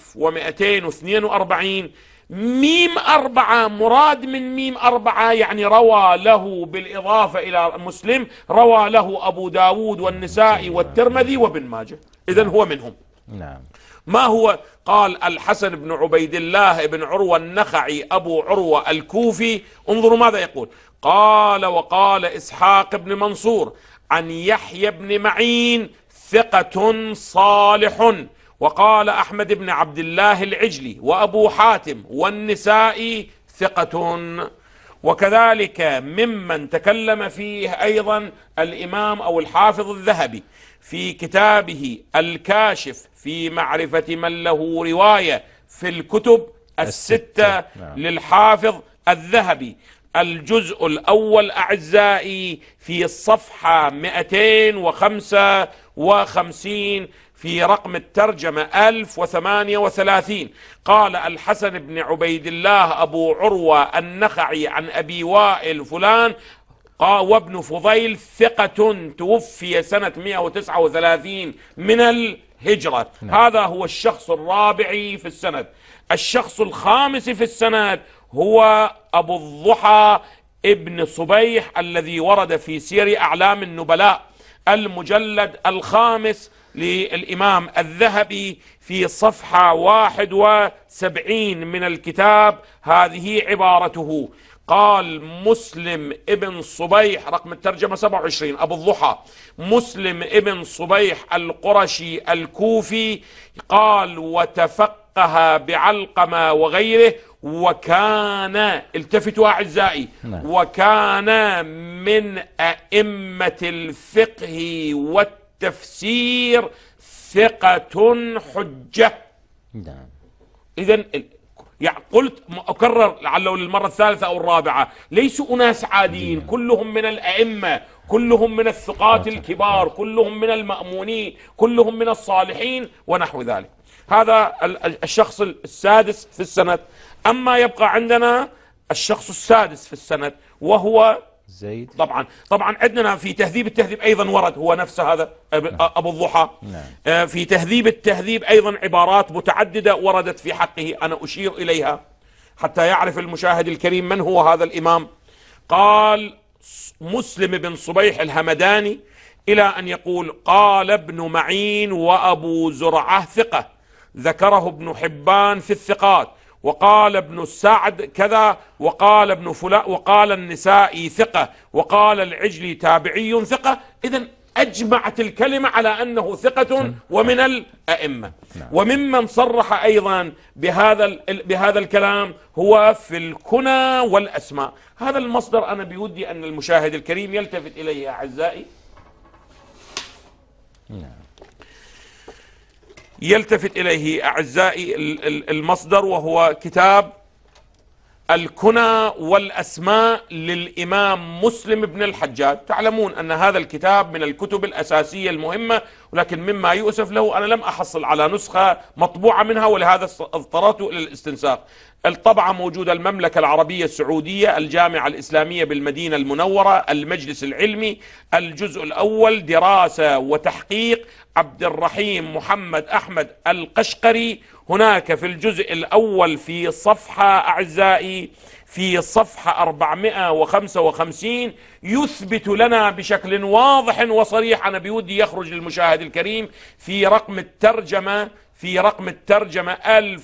1242. ميم 4 مراد من ميم 4 يعني روى له بالإضافة إلى مسلم، روى له أبو داود والنسائي والترمذي وابن ماجه، إذن هو منهم. ما هو؟ قال الحسن بن عبيد الله بن عروة النخعي أبو عروة الكوفي. انظروا ماذا يقول. قال وقال إسحاق بن منصور عن يحيى بن معين ثقة صالح. وقال أحمد بن عبد الله العجلي وأبو حاتم والنسائي ثقة. وكذلك ممن تكلم فيه أيضا الإمام أو الحافظ الذهبي في كتابه الكاشف في معرفة من له رواية في الكتب الستة للحافظ الذهبي، الجزء الأول أعزائي في الصفحة 255 في رقم الترجمة 1038، قال الحسن بن عبيد الله أبو عروة النخعي عن أبي وائل فلان وابن فضيل ثقة توفي سنة 139 من الهجرة. هذا هو الشخص الرابع في السند. الشخص الخامس في السند هو أبو الضحى ابن صبيح الذي ورد في سير أعلام النبلاء المجلد الخامس للإمام الذهبي في صفحة 71 من الكتاب. هذه عبارته. قال مسلم ابن صبيح رقم الترجمة 27 أبو الضحى مسلم ابن صبيح القرشي الكوفي، قال وتفقه بعلقمة وغيره، وكان، التفتوا أعزائي، وكان من أئمة الفقه والتفسير ثقة حجة. إذن يعني قلت أكرر لعله للمرة الثالثة أو الرابعة، ليسوا أناس عاديين، كلهم من الأئمة، كلهم من الثقات الكبار، كلهم من المأمونين، كلهم من الصالحين ونحو ذلك. هذا الشخص السادس في السند. أما يبقى عندنا الشخص السادس في السند وهو زيد. طبعا عندنا في تهذيب التهذيب أيضا ورد هو نفس هذا أبو الضحى. في تهذيب التهذيب أيضا عبارات متعددة وردت في حقه، أنا أشير إليها حتى يعرف المشاهد الكريم من هو هذا الإمام. قال مسلم بن صبيح الهمداني إلى أن يقول قال ابن معين وأبو زرعة ثقة، ذكره ابن حبان في الثقات، وقال ابن سعد كذا، وقال ابن فلان، وقال النسائي ثقة، وقال العجلي تابعي ثقة. إذن أجمعت الكلمة على أنه ثقة ومن الأئمة. وممن صرح أيضا بهذا الكلام هو في الكنى والأسماء. هذا المصدر أنا بودي أن المشاهد الكريم يلتفت إليه أعزائي. يلتفت إليه أعزائي المصدر، وهو كتاب الكنى والأسماء للإمام مسلم بن الحجاج. تعلمون أن هذا الكتاب من الكتب الأساسية المهمة، ولكن مما يؤسف له أنا لم أحصل على نسخة مطبوعة منها، ولهذا اضطررت إلى الاستنساخ. الطبعة موجودة المملكة العربية السعودية، الجامعة الإسلامية بالمدينة المنورة، المجلس العلمي، الجزء الأول دراسة وتحقيق عبد الرحيم محمد أحمد القشقري. هناك في الجزء الأول في صفحة أعزائي، في صفحة 455 يثبت لنا بشكل واضح وصريح، أنا بودي يخرج للمشاهد الكريم في رقم الترجمة، في رقم الترجمة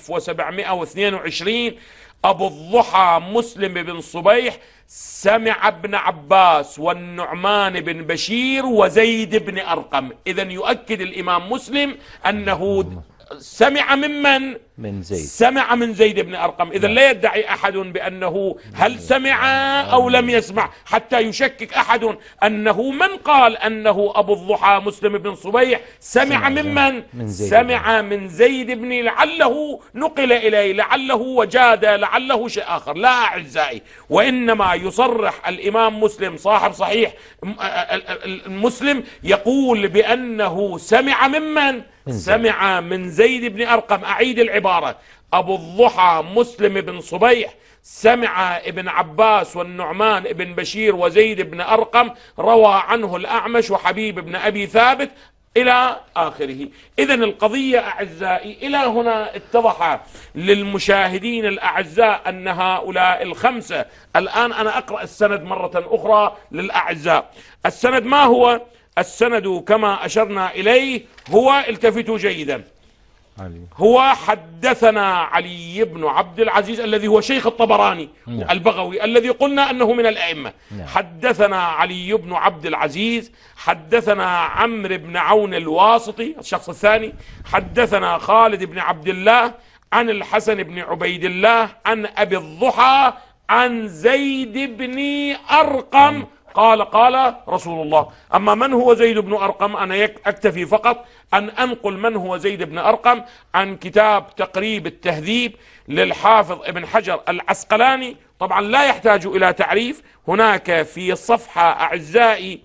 1722، أبو الضحى مسلم بن صبيح سمع ابن عباس والنعمان بن بشير وزيد بن أرقم. إذن يؤكد الإمام مسلم أنه سمع ممن؟ من زيد. سمع من زيد بن أرقم. إذن لا يدعي أحد بأنه هل سمع أو لم يسمع، حتى يشكك أحد أنه من قال أنه أبو الضحى مسلم بن صبيح سمع ممن؟ سمع من زيد بن، لعله نقل إليه، لعله وجاد، لعله شيء آخر. لا أعزائي، وإنما يصرح الإمام مسلم صاحب صحيح مسلم يقول بأنه سمع ممن؟ سمع من زيد بن أرقم. أعيد العبارة: أبو الضحى مسلم بن صبيح سمع ابن عباس والنعمان بن بشير وزيد بن أرقم، روى عنه الأعمش وحبيب بن أبي ثابت إلى آخره. إذن القضية أعزائي إلى هنا اتضح للمشاهدين الأعزاء أن هؤلاء الخمسة. الآن أنا أقرأ السند مرة أخرى للأعزاء. السند ما هو؟ السند كما أشرنا إليه هو، التفتوا جيدا، هو حدثنا علي بن عبد العزيز الذي هو شيخ الطبراني البغوي الذي قلنا أنه من الأئمة. حدثنا علي بن عبد العزيز، حدثنا عمرو بن عون الواسطي الشخص الثاني، حدثنا خالد بن عبد الله عن الحسن بن عبيد الله عن أبي الضحى عن زيد بن أرقم قال رسول الله. أما من هو زيد بن أرقم أنا أكتفي فقط أن أنقل من هو زيد بن أرقم عن كتاب تقريب التهذيب للحافظ ابن حجر العسقلاني. طبعا لا يحتاج إلى تعريف. هناك في صفحة أعزائي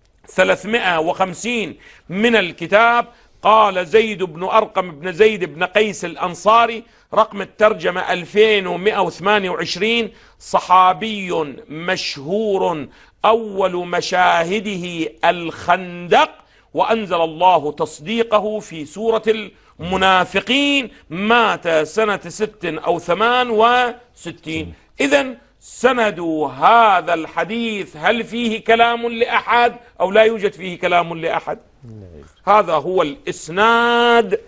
350 من الكتاب قال زيد بن أرقم بن زيد بن قيس الأنصاري، رقم الترجمة 2128، صحابي مشهور أول مشاهده الخندق، وأنزل الله تصديقه في سورة المنافقين، مات سنة 6 أو 68. إذن سند هذا الحديث هل فيه كلام لأحد أو لا يوجد فيه كلام لأحد؟ هذا هو الإسناد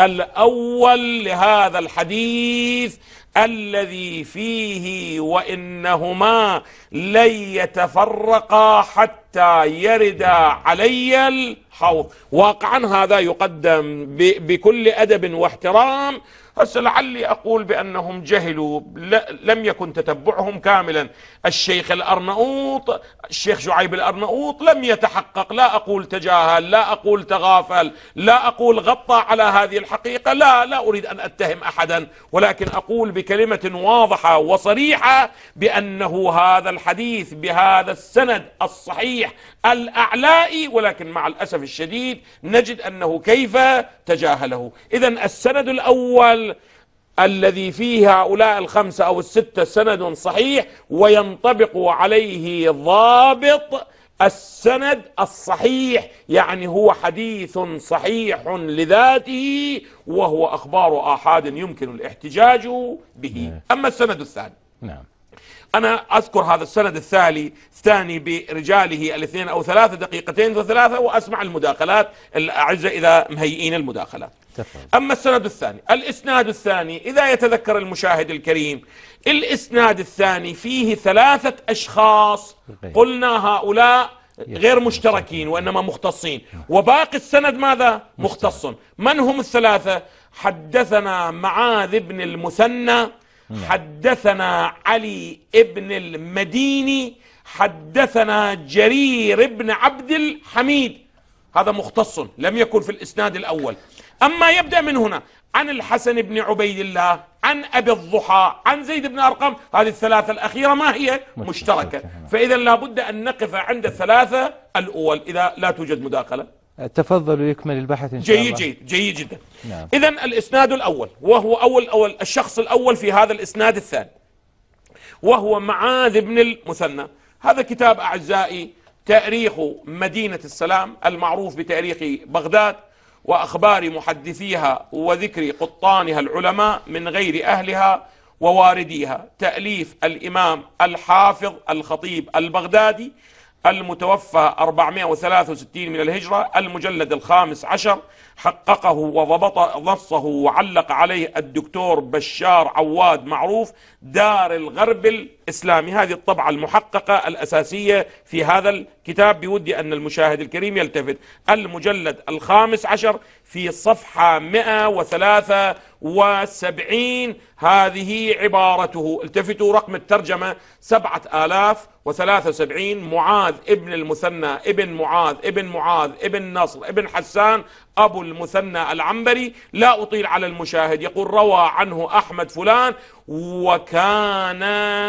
الأول لهذا الحديث الذي فيه وإنهما لن يتفرقا حتى يردا علي الحوض. واقعا هذا يقدم بكل أدب واحترام. هسه لعلي أقول بأنهم جهلوا، لم يكن تتبعهم كاملا. الشيخ الأرنؤوط، الشيخ شعيب الأرنؤوط لم يتحقق، لا أقول تجاهل، لا أقول تغافل، لا أقول غطى على هذه الحقيقة، لا أريد أن أتهم أحدا، ولكن أقول بكلمة واضحة وصريحة بأنه هذا الحديث بهذا السند الصحيح الأعلائي، ولكن مع الأسف الشديد نجد أنه كيف تجاهله. إذن السند الأول الذي فيه هؤلاء الخمسة أو الستة سند صحيح وينطبق عليه ضابط السند الصحيح، يعني هو حديث صحيح لذاته وهو أخبار آحاد يمكن الاحتجاج به. أما السند الثاني، أنا أذكر هذا السند الثاني برجاله 2 أو 3 دقيقتين و3 وأسمع المداخلات الأعزة إذا مهيئين المداخلات. أما السند الثاني، الإسناد الثاني إذا يتذكر المشاهد الكريم، الإسناد الثاني فيه 3 أشخاص قلنا هؤلاء غير مشتركين وإنما مختصين، وباقي السند ماذا؟ مختص. من هم ال3؟ حدثنا معاذ بن المثنى، حدثنا علي ابن المديني، حدثنا جرير بن عبد الحميد. هذا مختص لم يكن في الإسناد الأول. أما يبدأ من هنا عن الحسن بن عبيد الله، عن أبي الضحى، عن زيد بن أرقم، هذه الثلاثة الأخيرة ما هي؟ مشتركة. فإذا لابد أن نقف عند الثلاثة الأول إذا لا توجد مداخلة. تفضل يكمل البحث إن شاء الله. جيد جدا. نعم. إذا الإسناد الأول وهو أول الشخص الأول في هذا الإسناد الثاني وهو معاذ بن المثنى. هذا كتاب أعزائي تاريخ مدينة السلام المعروف بتاريخ بغداد وأخبار محدثيها وذكر قطانها العلماء من غير أهلها ووارديها، تأليف الإمام الحافظ الخطيب البغدادي المتوفى 463 من الهجرة، المجلد الخامس عشر، حققه وضبط نصه وعلق عليه الدكتور بشار عواد معروف، دار الغرب الإسلامي. هذه الطبعة المحققة الأساسية في هذا الكتاب، بودي أن المشاهد الكريم يلتفت. المجلد الخامس عشر في صفحة 173 هذه عبارته، التفتوا رقم الترجمة 7073. معاذ ابن المثنى ابن معاذ ابن معاذ ابن نصر ابن حسان أبو المثنى العنبري. لا أطيل على المشاهد. يقول روى عنه أحمد فلان وكان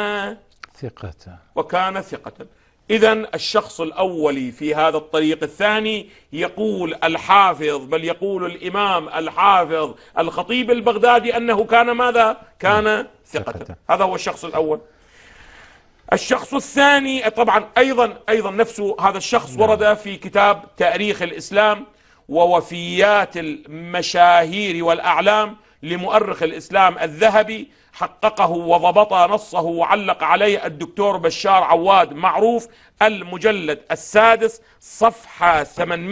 ثقة. إذا الشخص الأول في هذا الطريق الثاني يقول الحافظ، بل يقول الإمام الحافظ الخطيب البغدادي أنه كان ماذا؟ كان ثقة. هذا هو الشخص الأول. الشخص الثاني طبعا أيضا نفسه هذا الشخص ورد في كتاب تاريخ الإسلام ووفيات المشاهير والأعلام لمؤرخ الإسلام الذهبي، حققه وضبط نصه وعلق عليه الدكتور بشار عواد معروف، المجلد السادس صفحة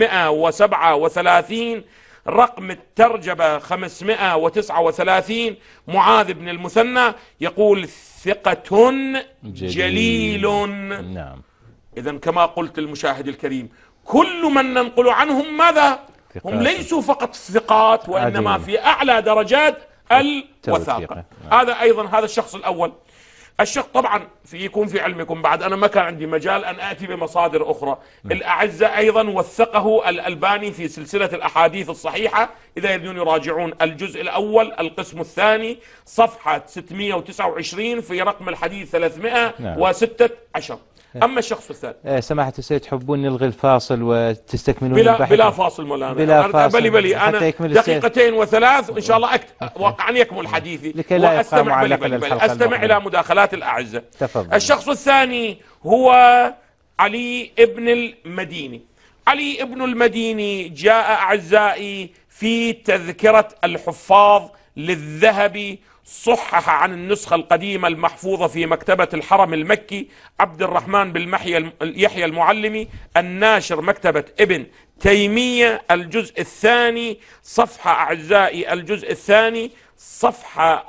837 رقم الترجمة 539. معاذ بن المثنى يقول ثقة جليل. نعم. إذن كما قلت المشاهد الكريم كل من ننقل عنهم ماذا؟ هم ليسوا فقط ثقات وإنما في أعلى درجات الوثاقة. هذا أيضا هذا الشخص الأول. الشخص طبعا يكون في علمكم بعد أنا ما كان عندي مجال أن آتي بمصادر أخرى. الأعزة أيضا وثقه الألباني في سلسلة الأحاديث الصحيحة، إذا يريدون يراجعون الجزء الأول القسم الثاني صفحة 629 في رقم الحديث 316. أما الشخص الثاني سماحة السيد تحبون نلغي الفاصل وتستكملون البحث؟ بلا فاصل مولانا. بلا فاصل. بلي أنا دقيقتين وثلاث إن شاء الله واقعا يكمل حديثي لكي لا وأستمع أستمع إلى مداخلات الأعزة. تفضل. الشخص الثاني هو علي ابن المديني. علي ابن المديني جاء أعزائي في تذكرة الحفاظ للذهبي، صحح عن النسخة القديمة المحفوظة في مكتبة الحرم المكي عبد الرحمن بن يحيى المعلمي، الناشر مكتبة ابن تيمية، الجزء الثاني صفحة أعزائي الجزء الثاني صفحة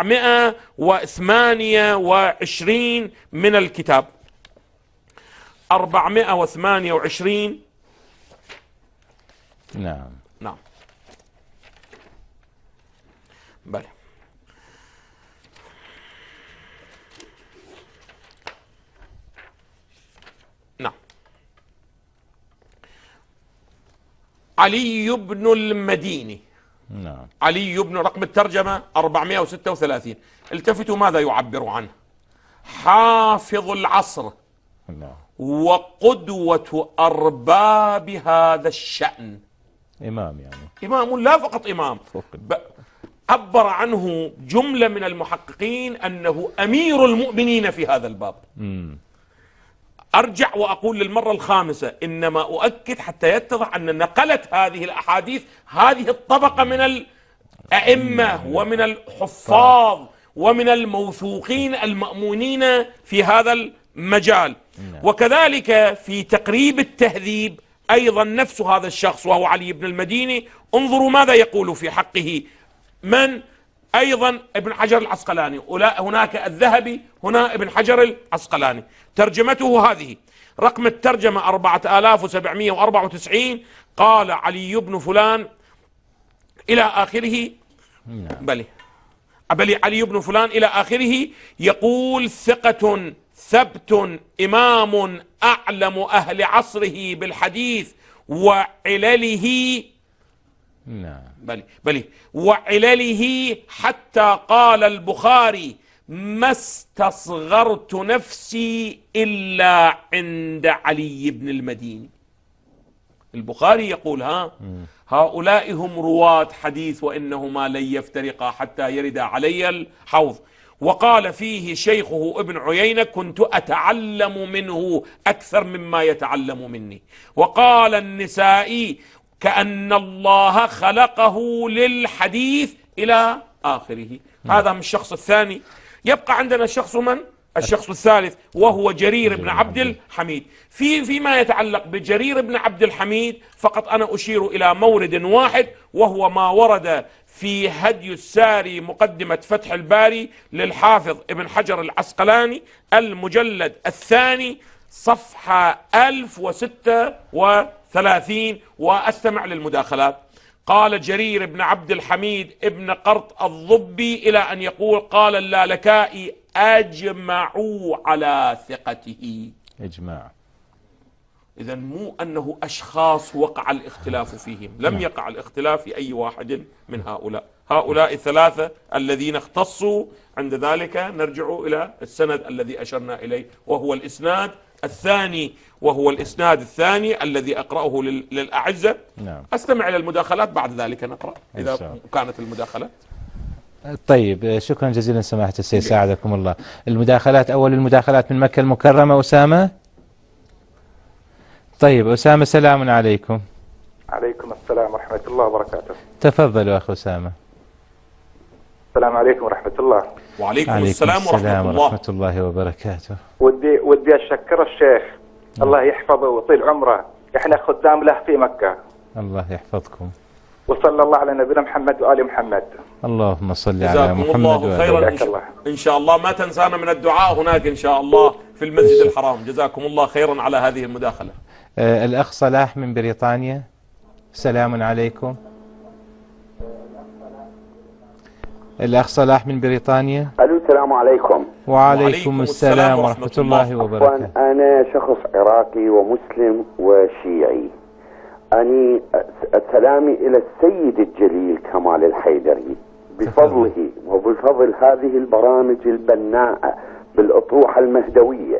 428 من الكتاب. 428. نعم بلى. نعم. علي بن المديني. نعم. علي بن رقم الترجمة 436. التفتوا ماذا يعبر عنه؟ حافظ العصر. نعم. وقدوة أرباب هذا الشأن. إمام يعني. إمام لا فقط إمام، عبر عنه جملة من المحققين أنه أمير المؤمنين في هذا الباب. أرجع وأقول للمرة الخامسة إنما أؤكد حتى يتضح أن نقلت هذه الأحاديث هذه الطبقة من الأئمة ومن الحفاظ ومن الموثوقين المأمونين في هذا المجال. وكذلك في تقريب التهذيب أيضا نفس هذا الشخص وهو علي بن المديني، انظروا ماذا يقول في حقه من أيضا ابن حجر العسقلاني. هناك الذهبي، هنا ابن حجر العسقلاني. ترجمته هذه، رقم الترجمة 4794. قال علي بن فلان إلى آخره. بلي علي بن فلان إلى آخره. يقول ثقة ثبت إمام أعلم أهل عصره بالحديث وعلله. نعم. بلي وعلله، حتى قال البخاري: ما استصغرت نفسي إلا عند علي بن المديني. البخاري يقول هؤلاء هم رواة حديث وإنهما لن يفترقا حتى يرد علي الحوض. وقال فيه شيخه ابن عيينة: كنت أتعلم منه أكثر مما يتعلم مني. وقال النسائي: كأن الله خلقه للحديث إلى آخره. هذا من الشخص الثاني. يبقى عندنا الشخص الشخص الثالث، وهو جرير بن عبد الحميد. فيما يتعلق بجرير بن عبد الحميد فقط أنا أشير إلى مورد واحد، وهو ما ورد في هدي الساري مقدمة فتح الباري للحافظ ابن حجر العسقلاني، المجلد الثاني، صفحة 1036، وأستمع للمداخلات. قال جرير بن عبد الحميد ابن قرط الضبي إلى أن يقول: قال اللالكائي: أجمعوا على ثقته. إجماع. إذن مو أنه أشخاص وقع الاختلاف فيهم، لم يقع الاختلاف في أي واحد من هؤلاء الثلاثة الذين اختصوا. عند ذلك نرجع إلى السند الذي أشرنا إليه، وهو الإسناد الثاني، وهو الإسناد الثاني الذي أقرأه للأعزة. نعم. أستمع إلى المداخلات، بعد ذلك نقرأ إذا كانت المداخلات. طيب، شكرا جزيلا سماحة السيد، ساعدكم الله. المداخلات، أول المداخلات من مكة المكرمة، أسامة. طيب أسامة، سلام عليكم. عليكم السلام ورحمة الله وبركاته. تفضلوا أخ أسامة. السلام عليكم ورحمة الله. وعليكم السلام ورحمة الله وبركاته. ودي أشكر الشيخ، الله يحفظه ويطيل عمره، احنا خدام له في مكة. الله يحفظكم. وصلى الله على نبينا محمد وآل محمد. اللهم صل على محمد وآل محمد. إن شاء الله ما تنسانا من الدعاء هناك إن شاء الله في المسجد الحرام. جزاكم الله خيرا على هذه المداخلة. الأخ صلاح من بريطانيا، سلام عليكم. الأخ صلاح من بريطانيا. ألو، السلام عليكم. وعليكم السلام ورحمة الله وبركاته. أنا شخص عراقي ومسلم وشيعي. أني سلامي إلى السيد الجليل كمال الحيدري بفضله وبفضل هذه البرامج البناءة بالأطروحة المهدوية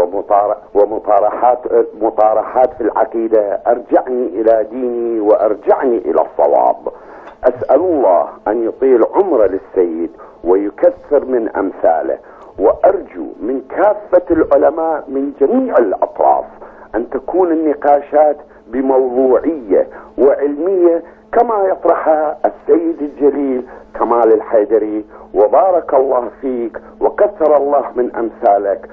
ومطارحات في العقيدة، أرجعني إلى ديني وأرجعني إلى الصواب. أسأل الله أن يطيل عمره للسيد ويكثر من أمثاله، وأرجو من كافة العلماء من جميع الأطراف أن تكون النقاشات بموضوعية وعلمية كما يطرحها السيد الجليل كمال الحيدري. وبارك الله فيك وكثر الله من أمثالك،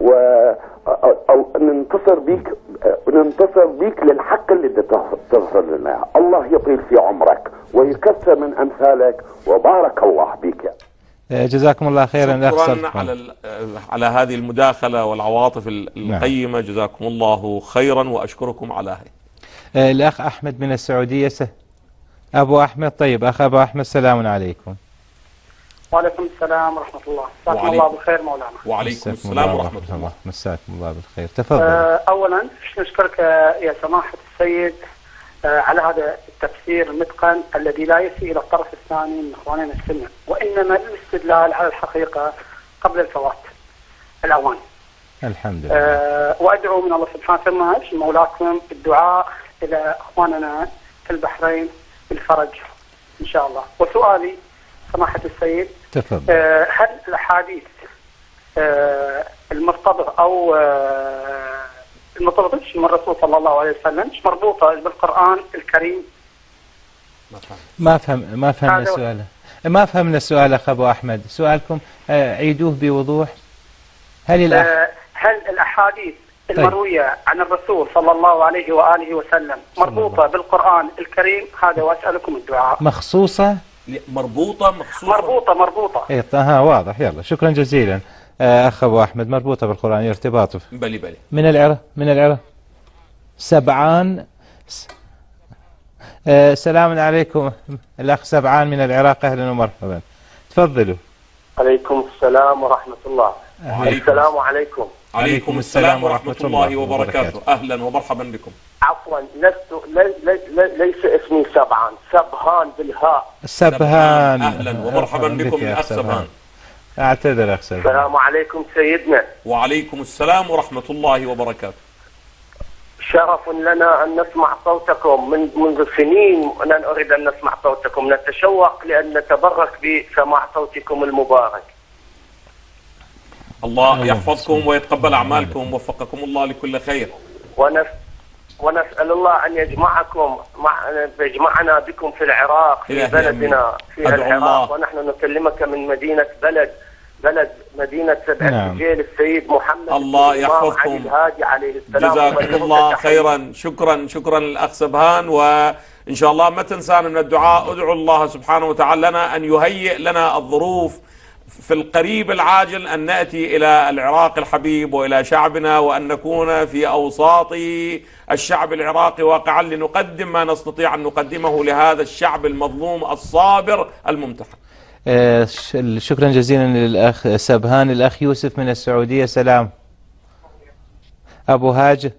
وننتصر بيك للحق اللي تظهر لنا. الله يطيل في عمرك ويكثر من أمثالك، وبارك الله بك. جزاكم الله خيرا. شكرا على هذه المداخلة والعواطف القيمة. جزاكم الله خيرا وأشكركم على هذه. الأخ أحمد من السعودية، أبو أحمد. طيب أخ أبو أحمد، سلام عليكم. وعليكم السلام ورحمة الله. مساكم الله بالخير مولانا. وعليكم السلام ورحمة الله. مساكم الله بالخير. تفضل. أولا نشكرك يا سماحة السيد على هذا التفسير المتقن الذي لا يسيء إلى الطرف الثاني من إخواننا السنة، وإنما الاستدلال على الحقيقة قبل الفوات الأوان. الحمد لله. وأدعو من الله سبحانه وتعالى مولاكم بالدعاء إلى إخواننا في البحرين بالفرج إن شاء الله. وسؤالي سماحة السيد، تفضل. هل الأحاديث المرتبطة أو المرتبطة من الرسول صلى الله عليه وسلم مش مربوطة بالقرآن الكريم؟ ما فهمنا السؤال. ما فهمنا السؤال أخ أبو أحمد، سؤالكم عيدوه بوضوح. هل الأحاديث المروية عن الرسول صلى الله عليه وآله وسلم مربوطة بالقرآن الكريم؟ هذا وأسألكم الدعاء. مخصوصة؟ مربوطة. إيه واضح. يلا شكرا جزيلا أخ أبو أحمد. مربوطة بالقرآن، ارتباط. بلي من العراق سبعان. سلام عليكم الأخ سبعان من العراق، أهلا ومرحبا. تفضلوا. عليكم السلام ورحمة الله. السلام عليكم. عليكم السلام ورحمة الله وبركاته. أهلا ومرحبا بكم. عفوا ليس اسمي سبعان، سبهان بالهاء. سبهان. أهلا ومرحبا بكم يا أخ سبهان. أعتذر أخ سبهان. السلام عليكم سيدنا. وعليكم السلام ورحمة الله وبركاته. شرف لنا أن نسمع صوتكم منذ سنين، نريد أن نسمع صوتكم، نتشوق لأن نتبرك بسماع صوتكم المبارك. الله يحفظكم ويتقبل أعمالكم، وفقكم الله لكل خير. ونسأل الله أن يجمعنا بكم في العراق، في بلدنا في العراق، ونحن نكلمك من مدينة بلد مدينة سبع سجيل السيد محمد. الله يحفظكم. الهادي عليه السلام. جزاكم الله خيرا. شكرا للأخ سبهان، وإن شاء الله ما تنسانا من الدعاء. ادعوا الله سبحانه وتعالى لنا أن يهيئ لنا الظروف في القريب العاجل أن نأتي إلى العراق الحبيب وإلى شعبنا، وأن نكون في أوساط الشعب العراقي واقعا لنقدم ما نستطيع أن نقدمه لهذا الشعب المظلوم الصابر الممتحن. شكرا جزيلا للأخ سبهان. الأخ يوسف من السعودية. سلام أبو هاج.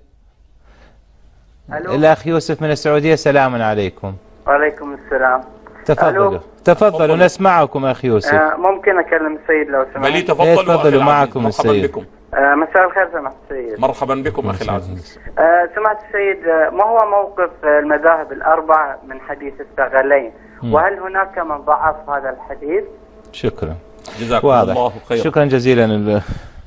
الأخ يوسف من السعودية. سلام عليكم. وعليكم السلام. تفضلوا نسمعكم أخ يوسف. ممكن أكلم السيد لو سمحت؟ بلي تفضلوا معكم السيد. مساء الخير سماحة السيد. مرحبا بكم أخي العزيز. سماحة السيد، ما هو موقف المذاهب الأربع من حديث الثقلين؟ وهل هناك من ضعف هذا الحديث؟ شكرا. جزاكم الله خيرا. شكرا جزيلا.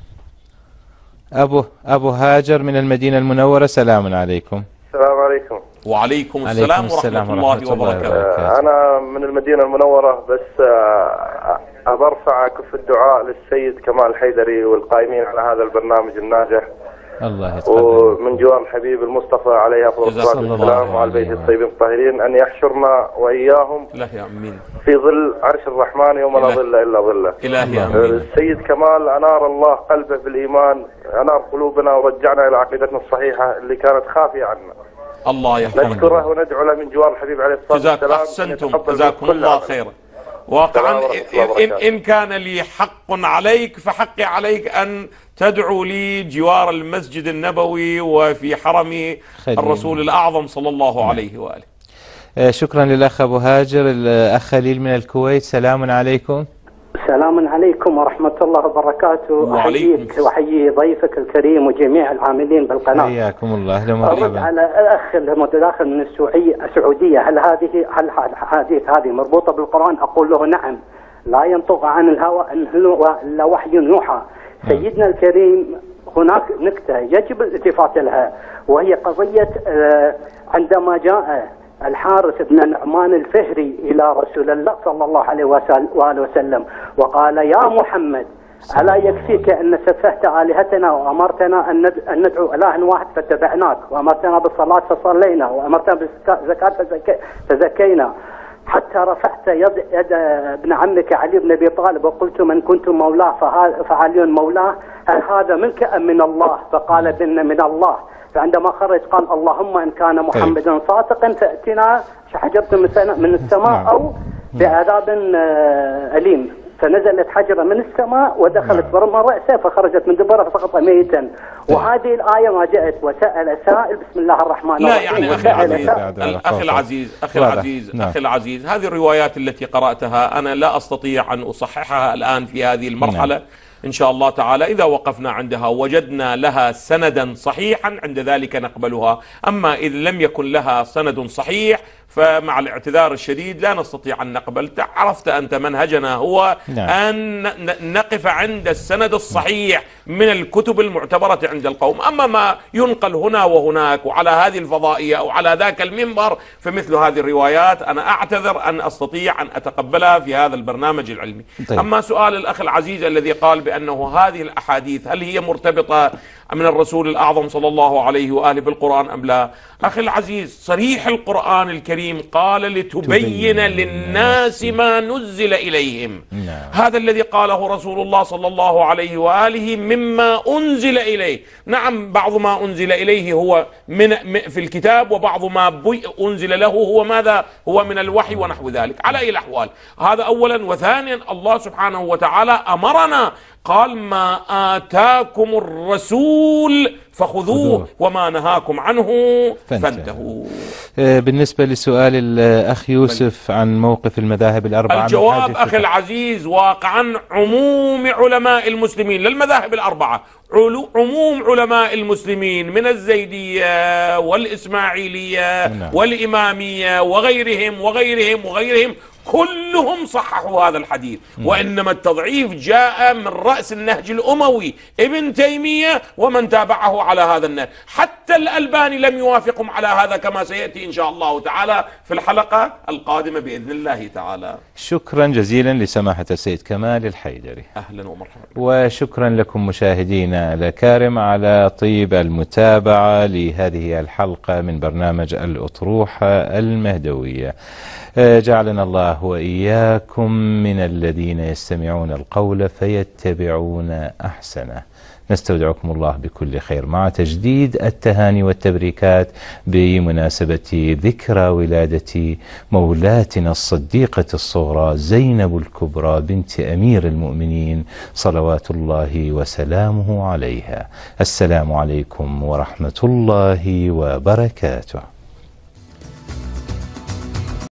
أبو هاجر من المدينة المنورة. سلام عليكم. السلام عليكم. وعليكم السلام ورحمة الله وبركاته. أنا من المدينة المنورة، بس أرفع كف الدعاء للسيد كمال الحيدري والقائمين على هذا البرنامج الناجح. الله يتقبل. ومن جوار الحبيب المصطفى عليه أفضل الصلاة والسلام وعلى البيت الطيبين الطاهرين أن يحشرنا وإياهم في ظل عرش الرحمن يوم لا ظل إلا ظله. إلهي آمين. السيد كمال أنار الله قلبه بالإيمان، أنار قلوبنا ورجعنا إلى عقيدتنا الصحيحة اللي كانت خافية عنا. الله يحفظه. نشكره وندعو له من جوار الحبيب عليه الصلاة والسلام. أحسنتم. جزاكم الله خيرا. واقعا إن كان لي حق عليك فحقي عليك أن تدعو لي جوار المسجد النبوي وفي حرم الرسول الأعظم صلى الله عليه وآله. شكرا للأخ أبو هاجر. الأخ خليل من الكويت. سلام عليكم. السلام عليكم ورحمة الله وبركاته. أحييك وأحيي ضيفك الكريم وجميع العاملين بالقناة. حياكم الله. أهلا ومرحبا. أرد على الأخ المتداخل من السعودية، هل الحديث هذه مربوطة بالقرآن؟ أقول له نعم، لا ينطق عن الهوى إن هو إلا وحي يوحى. سيدنا الكريم هناك نكتة يجب الالتفات لها، وهي قضية عندما جاء الحارث بن نعمان الفهري إلى رسول الله صلى الله عليه وآله وسلم وقال: يا محمد، ألا يكفيك أن سفهت آلهتنا وأمرتنا أن ندعو إله واحد فاتبعناك، وأمرتنا بالصلاة فصلينا، وأمرتنا بالزكاة فزكينا، حتى رفعت يد ابن عمك علي بن أبي طالب وقلت: من كنت مولاه فعلي مولاه، هل هذا منك أم من الله؟ فقال: بأن من الله. فعندما خرج قال: اللهم إن كان محمدا صادقا فأتنا حجرة من السماء أو بعذاب أليم. فنزلت حجرة من السماء ودخلت برمى رأسه فخرجت من دبره فسقط ميتا. وهذه الآية ما جاءت وسأل سائل بسم الله الرحمن الرحيم. لا يعني أخي العزيز هذه الروايات التي قرأتها أنا لا أستطيع أن أصححها الآن في هذه المرحلة. إن شاء الله تعالى إذا وقفنا عندها وجدنا لها سندا صحيحا عند ذلك نقبلها. أما إذا لم يكن لها سند صحيح فمع الاعتذار الشديد لا نستطيع أن نقبل. عرفت أنت منهجنا هو أن نقف عند السند الصحيح من الكتب المعتبرة عند القوم. أما ما ينقل هنا وهناك وعلى هذه الفضائية أو على ذاك المنبر فمثل هذه الروايات أنا أعتذر أن أستطيع أن أتقبلها في هذا البرنامج العلمي. أما سؤال الأخ العزيز الذي قال بأنه هذه الأحاديث هل هي مرتبطة من الرسول الأعظم صلى الله عليه وآله بالقرآن أم لا؟ أخي العزيز صريح القرآن الكريم قال: لتبين للناس ما نزل إليهم. هذا الذي قاله رسول الله صلى الله عليه وآله مما أنزل إليه. نعم بعض ما أنزل إليه هو في الكتاب، وبعض ما أنزل له هو ماذا؟ هو من الوحي ونحو ذلك. على أي الأحوال هذا أولا. وثانيا الله سبحانه وتعالى أمرنا قال ما آتاكم الرسول فخذوه وما نهاكم عنه فانتهوا. بالنسبة لسؤال الأخ يوسف عن موقف المذاهب الأربعة، الجواب أخي العزيز واقعا عموم علماء المسلمين للمذاهب الأربعة، عموم علماء المسلمين من الزيدية والإسماعيلية والإمامية وغيرهم كلهم صححوا هذا الحديث. وإنما التضعيف جاء من رأس النهج الأموي ابن تيمية ومن تابعه على هذا النهج. حتى الألباني لم يوافقهم على هذا كما سيأتي إن شاء الله تعالى في الحلقة القادمة بإذن الله تعالى. شكرا جزيلا لسماحة السيد كمال الحيدري. أهلا ومرحبا. وشكرا لكم مشاهدينا الأكارم على طيب المتابعة لهذه الحلقة من برنامج الأطروحة المهدوية. جعلنا الله وإياكم من الذين يستمعون القول فيتبعون أحسنه. نستودعكم الله بكل خير مع تجديد التهاني والتبريكات بمناسبة ذكرى ولادة مولاتنا الصديقة الصغرى زينب الكبرى بنت أمير المؤمنين صلوات الله وسلامه عليها. السلام عليكم ورحمة الله وبركاته.